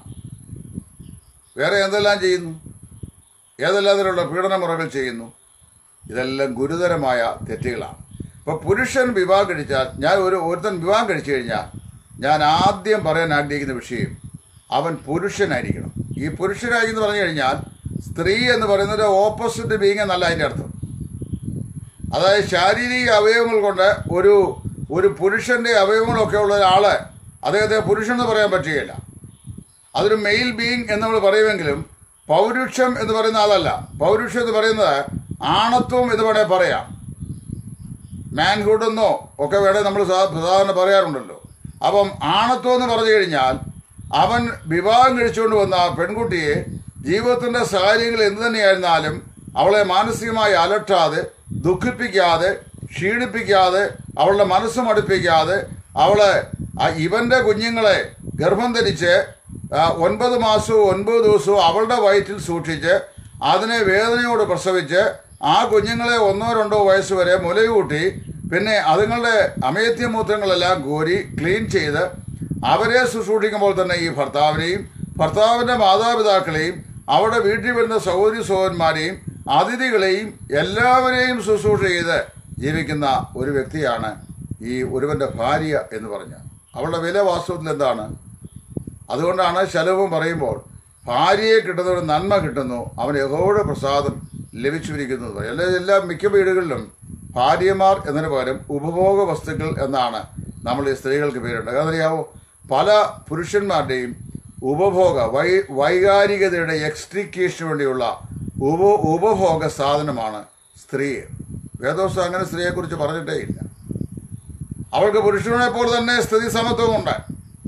വേറെ എന്തെല്ലാം ചെയ്യുന്നു? ഏതെല്ലാം തരത്തിലുള്ള പീഡനമുറകൾ ചെയ്യുന്നു? ഇതെല്ലാം ഗുരുതരമായ തെറ്റുകളാണ്. ഇപ്പോൾ പുരുഷൻ വിവാഹം കഴിച്ചാൽ, ഒരുത്തൻ വിവാഹം കഴിച്ചു കഴിഞ്ഞാൽ ഞാൻ ആദ്യം പറയാൻ ആഗ്രഹിക്കുന്ന വിഷയം അവൻ പുരുഷനായിരിക്കണം. ഈ പുരുഷനായി എന്ന് പറഞ്ഞു കഴിഞ്ഞാൽ സ്ത്രീ എന്ന് പറയുന്നത് ഓപ്പോസിറ്റ് ബീങ് എന്നല്ല അതിൻ്റെ അർത്ഥം. അതായത് ശാരീരിക അവയവങ്ങൾ കൊണ്ട് ഒരു പുരുഷൻ്റെ അവയവങ്ങളൊക്കെ ഉള്ള ഒരാൾ അദ്ദേഹത്തെ പുരുഷൻ എന്ന് പറയാൻ പറ്റുകയില്ല. അതൊരു മെയിൽ ബീങ് എന്ന് നമ്മൾ പറയുമെങ്കിലും പൗരുഷം എന്ന് പറയുന്ന അതല്ല. പൗരുഷം എന്ന് പറയുന്നത് ആണത്വം എന്ന് വേണേൽ പറയാം, മാൻഹുഡ് എന്നോ ഒക്കെ വേണേൽ നമ്മൾ സാധാരണ പറയാറുണ്ടല്ലോ. അപ്പം ആണത്വം എന്ന് പറഞ്ഞു കഴിഞ്ഞാൽ അവൻ വിവാഹം കഴിച്ചുകൊണ്ട് വന്ന പെൺകുട്ടിയെ ജീവിതത്തിൻ്റെ സാഹചര്യങ്ങൾ എന്തു തന്നെയായിരുന്നാലും അവളെ മാനസികമായി അലട്ടാതെ, ദുഃഖിപ്പിക്കാതെ, ക്ഷീണിപ്പിക്കാതെ, അവളുടെ മനസ്സ് മടുപ്പിക്കാതെ, ഇവൻ്റെ കുഞ്ഞുങ്ങളെ ഗർഭം ധരിച്ച് 9 മാസവും 9 ദിവസവും അവളുടെ വയറ്റിൽ സൂക്ഷിച്ച് അതിനെ വേദനയോട് പ്രസവിച്ച് ആ കുഞ്ഞുങ്ങളെ 1-2 വയസ്സ് വരെ മുലയൂട്ടി പിന്നെ അതുങ്ങളുടെ അമേധ്യമൂത്രങ്ങളെല്ലാം കോരി ക്ലീൻ ചെയ്ത് അവരെ ശുശ്രൂഷിക്കുമ്പോൾ തന്നെ ഈ ഭർത്താവിനെയും ഭർത്താവിൻ്റെ മാതാപിതാക്കളെയും അവിടെ വീട്ടിൽ വരുന്ന സഹോദരന്മാരെയും അതിഥികളെയും എല്ലാവരെയും ശുശ്രൂഷ ചെയ്ത് ജീവിക്കുന്ന ഒരു വ്യക്തിയാണ് ഈ ഒരുവൻ്റെ ഭാര്യ എന്ന് പറഞ്ഞാൽ. അവളുടെ വില വാസ്തവത്തിൽ എന്താണ്? അതുകൊണ്ടാണ് ശലോമോൻ പറയുമ്പോൾ ഭാര്യയെ കിട്ടുന്നവർ നന്മ കിട്ടുന്നു, അവൻ യഹോവയുടെ പ്രസാദം ലഭിച്ചിരിക്കുന്നത്. എല്ലാ മിക്ക വീടുകളിലും ഭാര്യമാർ എന്നതിന് പകരം ഉപഭോഗ വസ്തുക്കൾ എന്നാണ് നമ്മൾ ഈ സ്ത്രീകൾക്ക് പേരുണ്ട്. അതറിയാവോ? പല പുരുഷന്മാരുടെയും വൈകാരികതയുടെ എക്സ്ട്രിക്കേഷന് വേണ്ടിയുള്ള ഉപഭോഗ സാധനമാണ് സ്ത്രീ. വേദോസം അങ്ങനെ സ്ത്രീയെക്കുറിച്ച് പറഞ്ഞിട്ടേ ഇല്ല. അവൾക്ക് പുരുഷനെ പോലെ തന്നെ സ്ഥിതി സമത്വമുണ്ട്.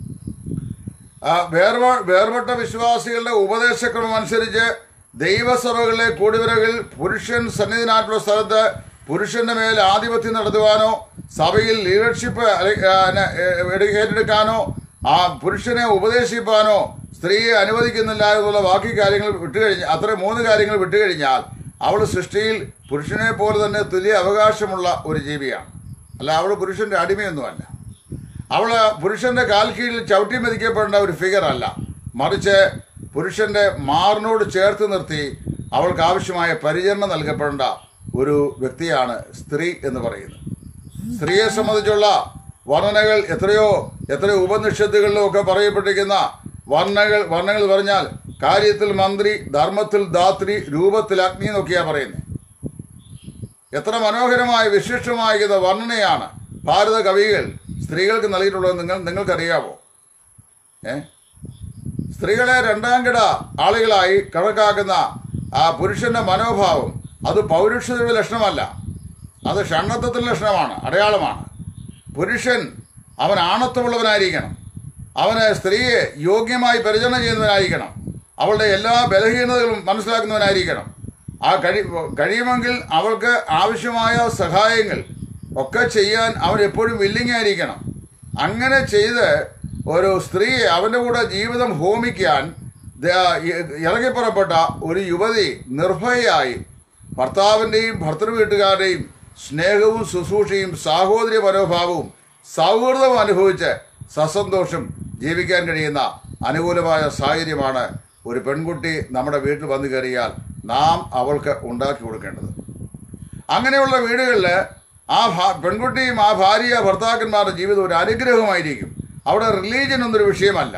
വേർപെട്ട വിശ്വാസികളുടെ ഉപദേശക്രമം അനുസരിച്ച് ദൈവസഭകളിലെ കൂടിവരകൾ പുരുഷൻ സന്നിധിനായിട്ടുള്ള സ്ഥലത്ത് പുരുഷന്റെ മേൽ ആധിപത്യം നടത്തുവാനോ സഭയിൽ ലീഡർഷിപ്പ് ഏറ്റെടുക്കാനോ ആ പുരുഷനെ ഉപദേശിപ്പാനോ സ്ത്രീയെ അനുവദിക്കുന്നില്ല എന്നുള്ള ബാക്കി കാര്യങ്ങൾ വിട്ടുകഴിഞ്ഞാൽ, അത്ര 3 കാര്യങ്ങൾ വിട്ടുകഴിഞ്ഞാൽ അവൾ സൃഷ്ടിയിൽ പുരുഷനെ പോലെ തന്നെ തുല്യ അവകാശമുള്ള ഒരു ജീവിയാണ്. അല്ല, അവൾ പുരുഷന്റെ അടിമയൊന്നുമല്ല. അവൾ പുരുഷന്റെ കാൽ കീഴിൽ ചവിട്ടി മെതിക്കപ്പെടേണ്ട ഒരു ഫിഗർ അല്ല, മറിച്ച് പുരുഷന്റെ മാറിനോട് ചേർത്ത് നിർത്തി അവൾക്ക് ആവശ്യമായ പരിചരണം നൽകപ്പെടേണ്ട ഒരു വ്യക്തിയാണ് സ്ത്രീ എന്ന് പറയുന്നത്. സ്ത്രീയെ സംബന്ധിച്ചുള്ള വർണ്ണനകൾ എത്രയോ ഉപനിഷത്തുകളിലും ഒക്കെ പറയപ്പെട്ടിരിക്കുന്ന വർണ്ണങ്ങൾ പറഞ്ഞാൽ കാര്യത്തിൽ മന്ത്രി, ധർമ്മത്തിൽ ധാത്രി, രൂപത്തിൽ അഗ്നി എന്നൊക്കെയാണ് പറയുന്നത്. എത്ര മനോഹരമായ വിശിഷ്ടമായിരിക്കുന്ന വർണ്ണനയാണ് ഭാരത കവികൾ സ്ത്രീകൾക്ക് നൽകിയിട്ടുള്ളത് നിങ്ങൾക്കറിയാമോ? സ്ത്രീകളെ രണ്ടാം കിട ആളുകളായി കണക്കാക്കുന്ന ആ പുരുഷന്റെ മനോഭാവം അത് പൗരുഷയുടെ ലക്ഷണമല്ല, അത് ഷണ്ണത്വത്തിൻ്റെ ലക്ഷണമാണ്, അടയാളമാണ്. പുരുഷൻ അവൻ ആണത്വമുള്ളവനായിരിക്കണം, അവന് സ്ത്രീയെ യോഗ്യമായി പരിചരണം ചെയ്യുന്നവനായിരിക്കണം, അവളുടെ എല്ലാ ബലഹീനതകളും മനസ്സിലാക്കുന്നവനായിരിക്കണം. കഴിയുമെങ്കിൽ അവൾക്ക് ആവശ്യമായ സഹായങ്ങൾ ഒക്കെ ചെയ്യാൻ അവൻ എപ്പോഴും വില്ലിങ് ആയിരിക്കണം. അങ്ങനെ ചെയ്ത് ഒരു സ്ത്രീയെ അവൻ്റെ കൂടെ ജീവിതം ഹോമിക്കാൻ ഇറങ്ങിപ്പുറപ്പെട്ട ഒരു യുവതി നിർഭയയായി ഭർത്താവിൻ്റെയും ഭർത്തൃ വീട്ടുകാരുടെയും സ്നേഹവും ശുശ്രൂഷയും സാഹോദര്യ മനോഭാവവും സൗഹൃദവും അനുഭവിച്ച് സസന്തോഷം ജീവിക്കാൻ കഴിയുന്ന അനുകൂലമായ സാഹചര്യമാണ് ഒരു പെൺകുട്ടി നമ്മുടെ വീട്ടിൽ വന്നു കയറിയാൽ നാം അവൾക്ക് ഉണ്ടാക്കി കൊടുക്കേണ്ടത്. അങ്ങനെയുള്ള വീടുകളിൽ ആ പെൺകുട്ടിയും ആ ഭാര്യ ഭർത്താക്കന്മാരുടെ ജീവിതം ഒരു അനുഗ്രഹമായിരിക്കും. അവിടെ റിലീജിയൻ ഒന്നൊരു വിഷയമല്ല,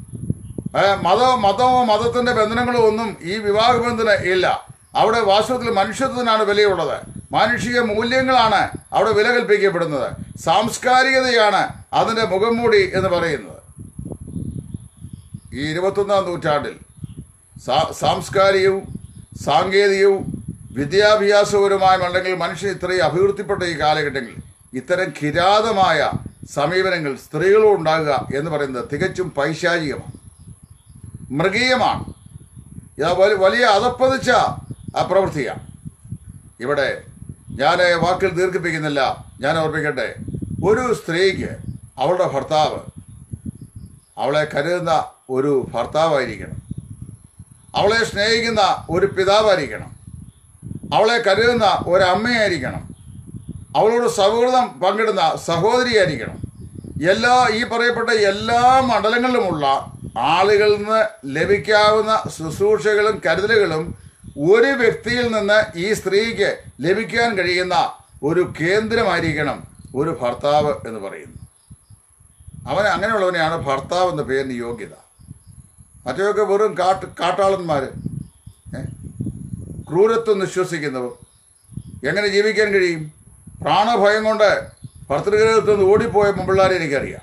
മതമോ മതത്തിൻ്റെ ബന്ധനങ്ങളോ ഒന്നും ഈ വിവാഹബന്ധന ഇല്ല. അവിടെ വാസ്തവത്തിൽ മനുഷ്യത്വത്തിനാണ് വിലയുള്ളത്, മാനുഷിക മൂല്യങ്ങളാണ് അവിടെ വില കൽപ്പിക്കപ്പെടുന്നത്, സാംസ്കാരികതയാണ് അതിൻ്റെ മുഖംമൂടി എന്ന് പറയുന്നത്. ഈ 21-ാം നൂറ്റാണ്ടിൽ സാംസ്കാരികവും സാങ്കേതികവും വിദ്യാഭ്യാസപരമായും അല്ലെങ്കിൽ മനുഷ്യൻ ഇത്രയും അഭിവൃദ്ധിപ്പെട്ട ഈ കാലഘട്ടങ്ങളിൽ ഇത്തരം കിരാതമായ സമീപനങ്ങൾ സ്ത്രീകളും ഉണ്ടാകുക എന്ന് പറയുന്നത് തികച്ചും പൈശാചികമാണ്, മൃഗീയമാണ്. ഇത് വലിയ അതപ്പതിച്ച പ്രവൃത്തിയാണ്. ഇവിടെ ഞാൻ വാക്കിൽ ദീർഘിപ്പിക്കുന്നില്ല, ഞാൻ ഓർപ്പിക്കട്ടെ. ഒരു സ്ത്രീക്ക് അവളുടെ ഭർത്താവ് അവളെ കരുതുന്ന ഒരു ഭർത്താവായിരിക്കണം, അവളെ സ്നേഹിക്കുന്ന ഒരു പിതാവായിരിക്കണം, അവളെ കരുതുന്ന ഒരമ്മയായിരിക്കണം, അവളോട് സൗഹൃദം പങ്കിടുന്ന സഹോദരിയായിരിക്കണം. ഈ പറയപ്പെട്ട എല്ലാ മണ്ഡലങ്ങളിലുമുള്ള ആളുകളിൽ നിന്ന് ലഭിക്കാവുന്ന ശുശ്രൂഷകളും കരുതലുകളും ഒരു വ്യക്തിയിൽ നിന്ന് ഈ സ്ത്രീക്ക് ലഭിക്കാൻ കഴിയുന്ന ഒരു കേന്ദ്രമായിരിക്കണം ഒരു ഭർത്താവ് എന്ന് പറയുന്നത്. അങ്ങനെയുള്ളവനെയാണ് ഭർത്താവ് എന്ന പേരിന് യോഗ്യത. മറ്റൊക്കെ വെറും കാട്ടാളന്മാർ, ക്രൂരത്വം വിശ്വസിക്കുന്നവർ. എങ്ങനെ ജീവിക്കാൻ കഴിയും? പ്രാണഭയം കൊണ്ട് ഭർതൃഗൃഹത്തിൽ നിന്ന് ഓടിപ്പോയ പെൺപിള്ളാരെ എനിക്കറിയാം.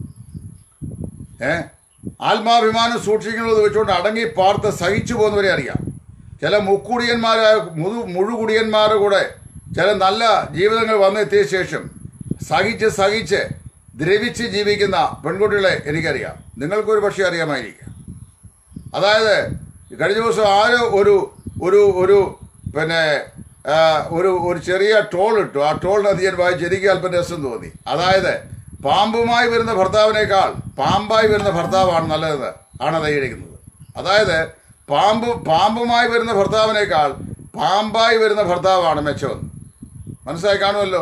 ആത്മാഭിമാനം സൂക്ഷിക്കുന്നത് വെച്ചുകൊണ്ട് അടങ്ങി പാർത്ത് സഹിച്ചു പോകുന്നവരെ അറിയാം. ചില മുഴുകുടിയന്മാരുടെ കൂടെ ചില നല്ല ജീവിതങ്ങൾ വന്നെത്തിയ ശേഷം സഹിച്ച് ദ്രവിച്ച് ജീവിക്കുന്ന പെൺകുട്ടികളെ എനിക്കറിയാം. നിങ്ങൾക്കൊരു പക്ഷേ അറിയാമായിരിക്കാം. അതായത് കഴിഞ്ഞ ദിവസം ആരോ ഒരു ചെറിയ ടോൾ ഇട്ടു. ആ ടോളിനകത്ത് ഞാൻ വായിച്ച് എനിക്ക് അല്പം രസം തോന്നി. അതായത് പാമ്പുമായി വരുന്ന ഭർത്താവിനേക്കാൾ പാമ്പായി വരുന്ന ഭർത്താവാണ് നല്ലത് ആണത് എഴുതിയിരിക്കുന്നത്. അതായത് പാമ്പുമായി വരുന്ന ഭർത്താവിനേക്കാൾ പാമ്പായി വരുന്ന ഭർത്താവാണ് മെച്ചമെന്ന് മനസ്സിലായി കാണുമല്ലോ.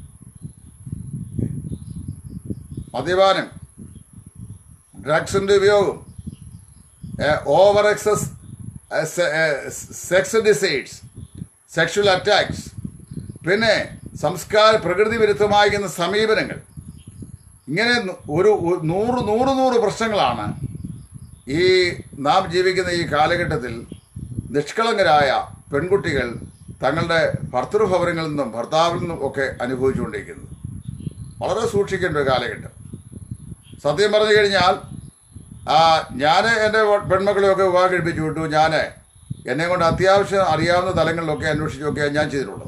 മദ്യപാനം, ഡ്രഗ്സിൻ്റെ ഉപയോഗം, over excess sex decides, sexual attacks, പിന്നെ പ്രകൃതി വിരുദ്ധമായിരിക്കുന്ന സമീപനങ്ങൾ, ഇങ്ങനെ ഒരു നൂറ് പ്രശ്നങ്ങളാണ് ഈ നാം ജീവിക്കുന്ന ഈ കാലഘട്ടത്തിൽ നിഷ്കളങ്കരായ പെൺകുട്ടികൾ തങ്ങളുടെ ഭർതൃഭവനങ്ങളിൽ നിന്നും ഭർത്താവിൽ നിന്നും ഒക്കെ അനുഭവിച്ചുകൊണ്ടിരിക്കുന്നത്. വളരെ സൂക്ഷിക്കേണ്ട ഒരു കാലഘട്ടം. സത്യം പറഞ്ഞു കഴിഞ്ഞാൽ ഞാൻ എൻ്റെ പെൺമക്കളെയൊക്കെ വിവാഹം കഴിപ്പിച്ചു വിട്ടു. എന്നെ കൊണ്ട് അത്യാവശ്യം അറിയാവുന്ന തലങ്ങളിലൊക്കെ അന്വേഷിച്ചൊക്കെയാണ് ഞാൻ ചെയ്തിട്ടുള്ളത്.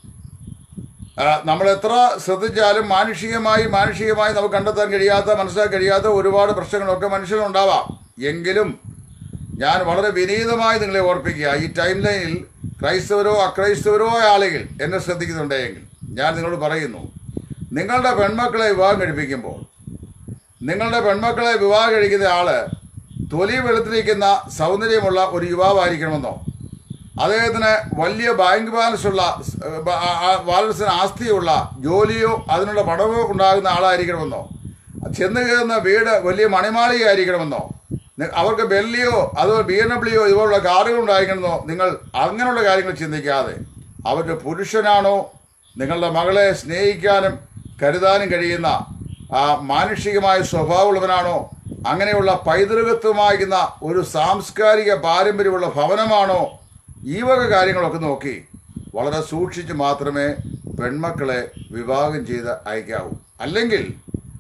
നമ്മൾ എത്ര ശ്രദ്ധിച്ചാലും മാനുഷികമായി നമുക്ക് കണ്ടെത്താൻ കഴിയാത്ത, മനസ്സിലാക്കാൻ കഴിയാത്ത ഒരുപാട് പ്രശ്നങ്ങളൊക്കെ മനുഷ്യനുണ്ടാവാം. എങ്കിലും ഞാൻ വളരെ വിനീതമായി നിങ്ങളെ ഓർപ്പിക്കുക, ഈ ടൈം ലൈനിൽ ക്രൈസ്തവരോ അക്രൈസ്തവരോ ആളുകൾ എന്നെ ശ്രദ്ധിക്കുന്നുണ്ടെങ്കിൽ ഞാൻ നിങ്ങളോട് പറയുന്നു, നിങ്ങളുടെ പെൺമക്കളെ വിവാഹം കഴിപ്പിക്കുമ്പോൾ നിങ്ങളുടെ പെൺമക്കളെ വിവാഹം കഴിക്കുന്ന ആള് തൊലി വെളുത്തിരിക്കുന്ന സൗന്ദര്യമുള്ള ഒരു യുവാവായിരിക്കണമെന്നോ, അദ്ദേഹത്തിന് വലിയ ബാങ്ക് ബാലൻസിന് ആസ്തിയുള്ള ജോലിയോ അതിനുള്ള പണമോ ഉണ്ടാകുന്ന ആളായിരിക്കണമെന്നോ, ചെന്ന് കയറുന്ന വീട് വലിയ മണിമാളികയായിരിക്കണമെന്നോ, അവർക്ക് ബെല്ലിയോ അതോ BMW ഇതുപോലുള്ള കാറുകൾ ഉണ്ടായിരിക്കണമെന്നോ നിങ്ങൾ അങ്ങനെയുള്ള കാര്യങ്ങൾ ചിന്തിക്കാതെ അവരുടെ പുരുഷനാണോ നിങ്ങളുടെ മകളെ സ്നേഹിക്കാനും കരുതാനും കഴിയുന്ന മാനുഷികമായ സ്വഭാവമുള്ളവനാണോ, അങ്ങനെയുള്ള പൈതൃകത്വമായിരുന്ന ഒരു സാംസ്കാരിക പാരമ്പര്യമുള്ള ഭവനമാണോ, ഈ വക കാര്യങ്ങളൊക്കെ നോക്കി വളരെ സൂക്ഷിച്ച് മാത്രമേ പെൺമക്കളെ വിവാഹം ചെയ്ത് അയക്കാവൂ. അല്ലെങ്കിൽ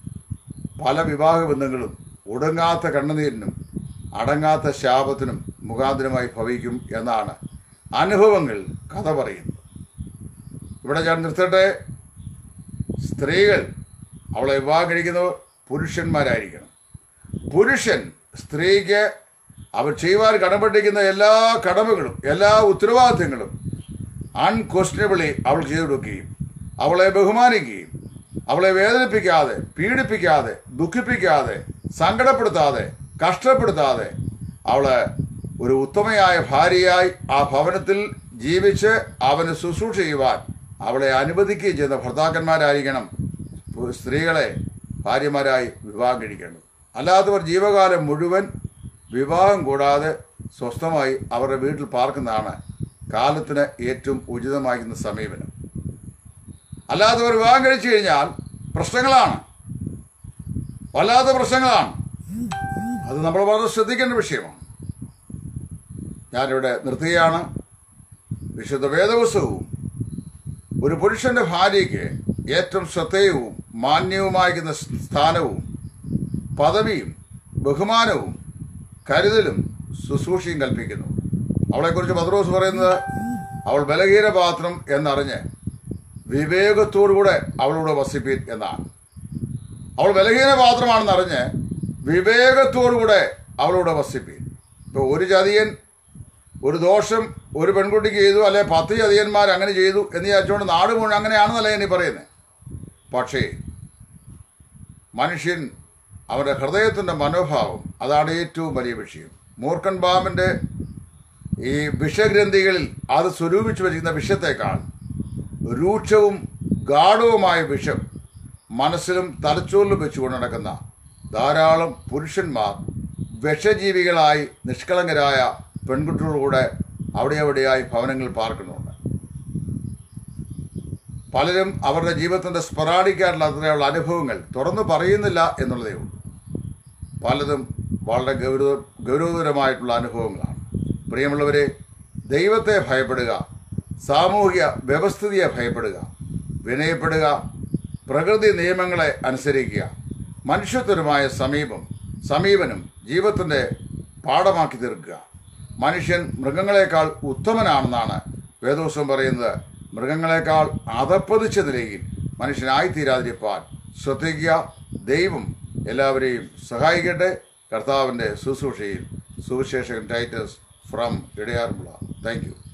പല വിവാഹ ബന്ധങ്ങളും ഒടുങ്ങാത്ത കണ്ണുനീരിനും അടങ്ങാത്ത ശാപത്തിനും മുഖാന്തരമായി ഭവിക്കും എന്നാണ് അനുഭവങ്ങൾ കഥ പറയുന്നത്. ഇവിടെ ഞാൻ നിർത്തട്ടെ. സ്ത്രീകൾ അവളെ വിവാഹം കഴിക്കുന്നവർ പുരുഷന്മാരായിരിക്കണം. പുരുഷൻ സ്ത്രീക്ക് അവർ ചെയ്യുവാൻ കടപ്പെട്ടിരിക്കുന്ന എല്ലാ കടമകളും എല്ലാ ഉത്തരവാദിത്തങ്ങളും അൺക്വസ്റ്റ്യനബിളി അവൾ ചെയ്തു കൊടുക്കുകയും അവളെ ബഹുമാനിക്കുകയും അവളെ വേദനിപ്പിക്കാതെ, പീഡിപ്പിക്കാതെ, ദുഃഖിപ്പിക്കാതെ, സങ്കടപ്പെടുത്താതെ, കഷ്ടപ്പെടുത്താതെ അവളെ ഒരു ഉത്തമയായ ഭാര്യയായി ആ ഭവനത്തിൽ ജീവിച്ച് അവന് ശുശ്രൂഷ ചെയ്യുവാൻ അവളെ അനുവദിക്കുകയും ചെയ്യുന്ന ഭർത്താക്കന്മാരായിരിക്കണം സ്ത്രീകളെ ഭാര്യമാരായി വിവാഹം കഴിക്കേണ്ടത്. അല്ലാത്തവർ ജീവകാലം മുഴുവൻ വിവാഹം കൂടാതെ സ്വസ്ഥമായി അവരുടെ വീട്ടിൽ പാർക്കുന്നതാണ് കാലത്തിന് ഏറ്റവും ഉചിതമാകുന്ന സമീപനം. അല്ലാത്തവർ വിവാഹം കഴിച്ചു കഴിഞ്ഞാൽ പ്രശ്നങ്ങളാണ്, വല്ലാത്ത പ്രശ്നങ്ങളാണ്. അത് നമ്മൾ വളരെ ശ്രദ്ധിക്കേണ്ട വിഷയമാണ്. ഞാനിവിടെ നിർത്തുകയാണ്. വിശുദ്ധ വേദപുസ്തകവും ഒരു പുരുഷന്റെ ഭാര്യയ്ക്ക് ഏറ്റവും ശ്രദ്ധേയവും മാന്യവുമായിരിക്കുന്ന സ്ഥാനവും പദവിയും ബഹുമാനവും കരുതലും ശുശ്രൂഷയും കൽപ്പിക്കുന്നു. അവളെക്കുറിച്ച് പത്രോസ് പറയുന്നത് അവൾ ബലഹീന പാത്രം എന്നറിഞ്ഞ് വിവേകത്തോടുകൂടെ അവളോട് വസിപ്പീൻ എന്നാണ്. അവൾ ബലഹീന പാത്രമാണെന്നറിഞ്ഞ് വിവേകത്തോടുകൂടെ അവളോട് വസിപ്പീൻ. ഇപ്പോൾ ഒരു ചതിയൻ ഒരു ദോഷം ഒരു പെൺകുട്ടിക്ക് ചെയ്തു, അല്ലെ 10 ചതിയന്മാർ അങ്ങനെ ചെയ്തു എന്ന് വിചാരിച്ചുകൊണ്ട് നാട് മുഴുവൻ അങ്ങനെയാണെന്നല്ല ഞാൻ പറയുന്നത്. പക്ഷേ മനുഷ്യൻ അവരുടെ ഹൃദയത്തിൻ്റെ മനോഭാവം, അതാണ് ഏറ്റവും വലിയ വിഷയം. മൂർഖൻ പാമ്പിൻ്റെ ഈ വിഷഗ്രന്ഥികളിൽ അത് സ്വരൂപിച്ചു വച്ചിരിക്കുന്ന വിഷത്തേക്കാൾ രൂക്ഷവും ഗാഢവുമായ വിഷം മനസ്സിലും തലച്ചോറിലും വെച്ചുകൊണ്ട് നടക്കുന്ന ധാരാളം പുരുഷന്മാർ വിഷജീവികളായി നിഷ്കളങ്കരായ പെൺകുട്ടികളൂടെ അവിടെയായി ഭവനങ്ങളിൽ പാർക്കുന്നുണ്ട്. പലരും അവരുടെ ജീവിതത്തിൻ്റെ സ്പൊറാഡിക്കായിട്ടുള്ള അത്രയുള്ള അനുഭവങ്ങൾ തുറന്നു പറയുന്നില്ല എന്നുള്ളതേ ഉള്ളൂ. പലതും വളരെ ഗൗരവതരമായിട്ടുള്ള അനുഭവങ്ങളാണ്. പ്രിയമുള്ളവരെ, ദൈവത്തെ ഭയപ്പെടുക, സാമൂഹിക വ്യവസ്ഥിതിയെ ഭയപ്പെടുക, വിനയപ്പെടുക, പ്രകൃതി നിയമങ്ങളെ അനുസരിക്കുക, മനുഷ്യത്വപരമായ സമീപനം ജീവിതത്തിൻ്റെ പാഠമാക്കി തീർക്കുക. മനുഷ്യൻ മൃഗങ്ങളെക്കാൾ ഉത്തമനാണെന്നാണ് വേദോസം പറയുന്നത്. മൃഗങ്ങളെക്കാൾ അധപ്പതിച്ചതിലേക്ക് മനുഷ്യനായിത്തീരാതിരിപ്പാൻ ശ്രദ്ധിക്കുക. ദൈവം എല്ലാവരെയും സഹായിക്കട്ടെ. കർത്താവിൻ്റെ ശുശ്രൂഷയിൽ സുവിശേഷകൻ ടൈറ്റസ് ഫ്രം ഇടയാറുമുള്ള. Thank U.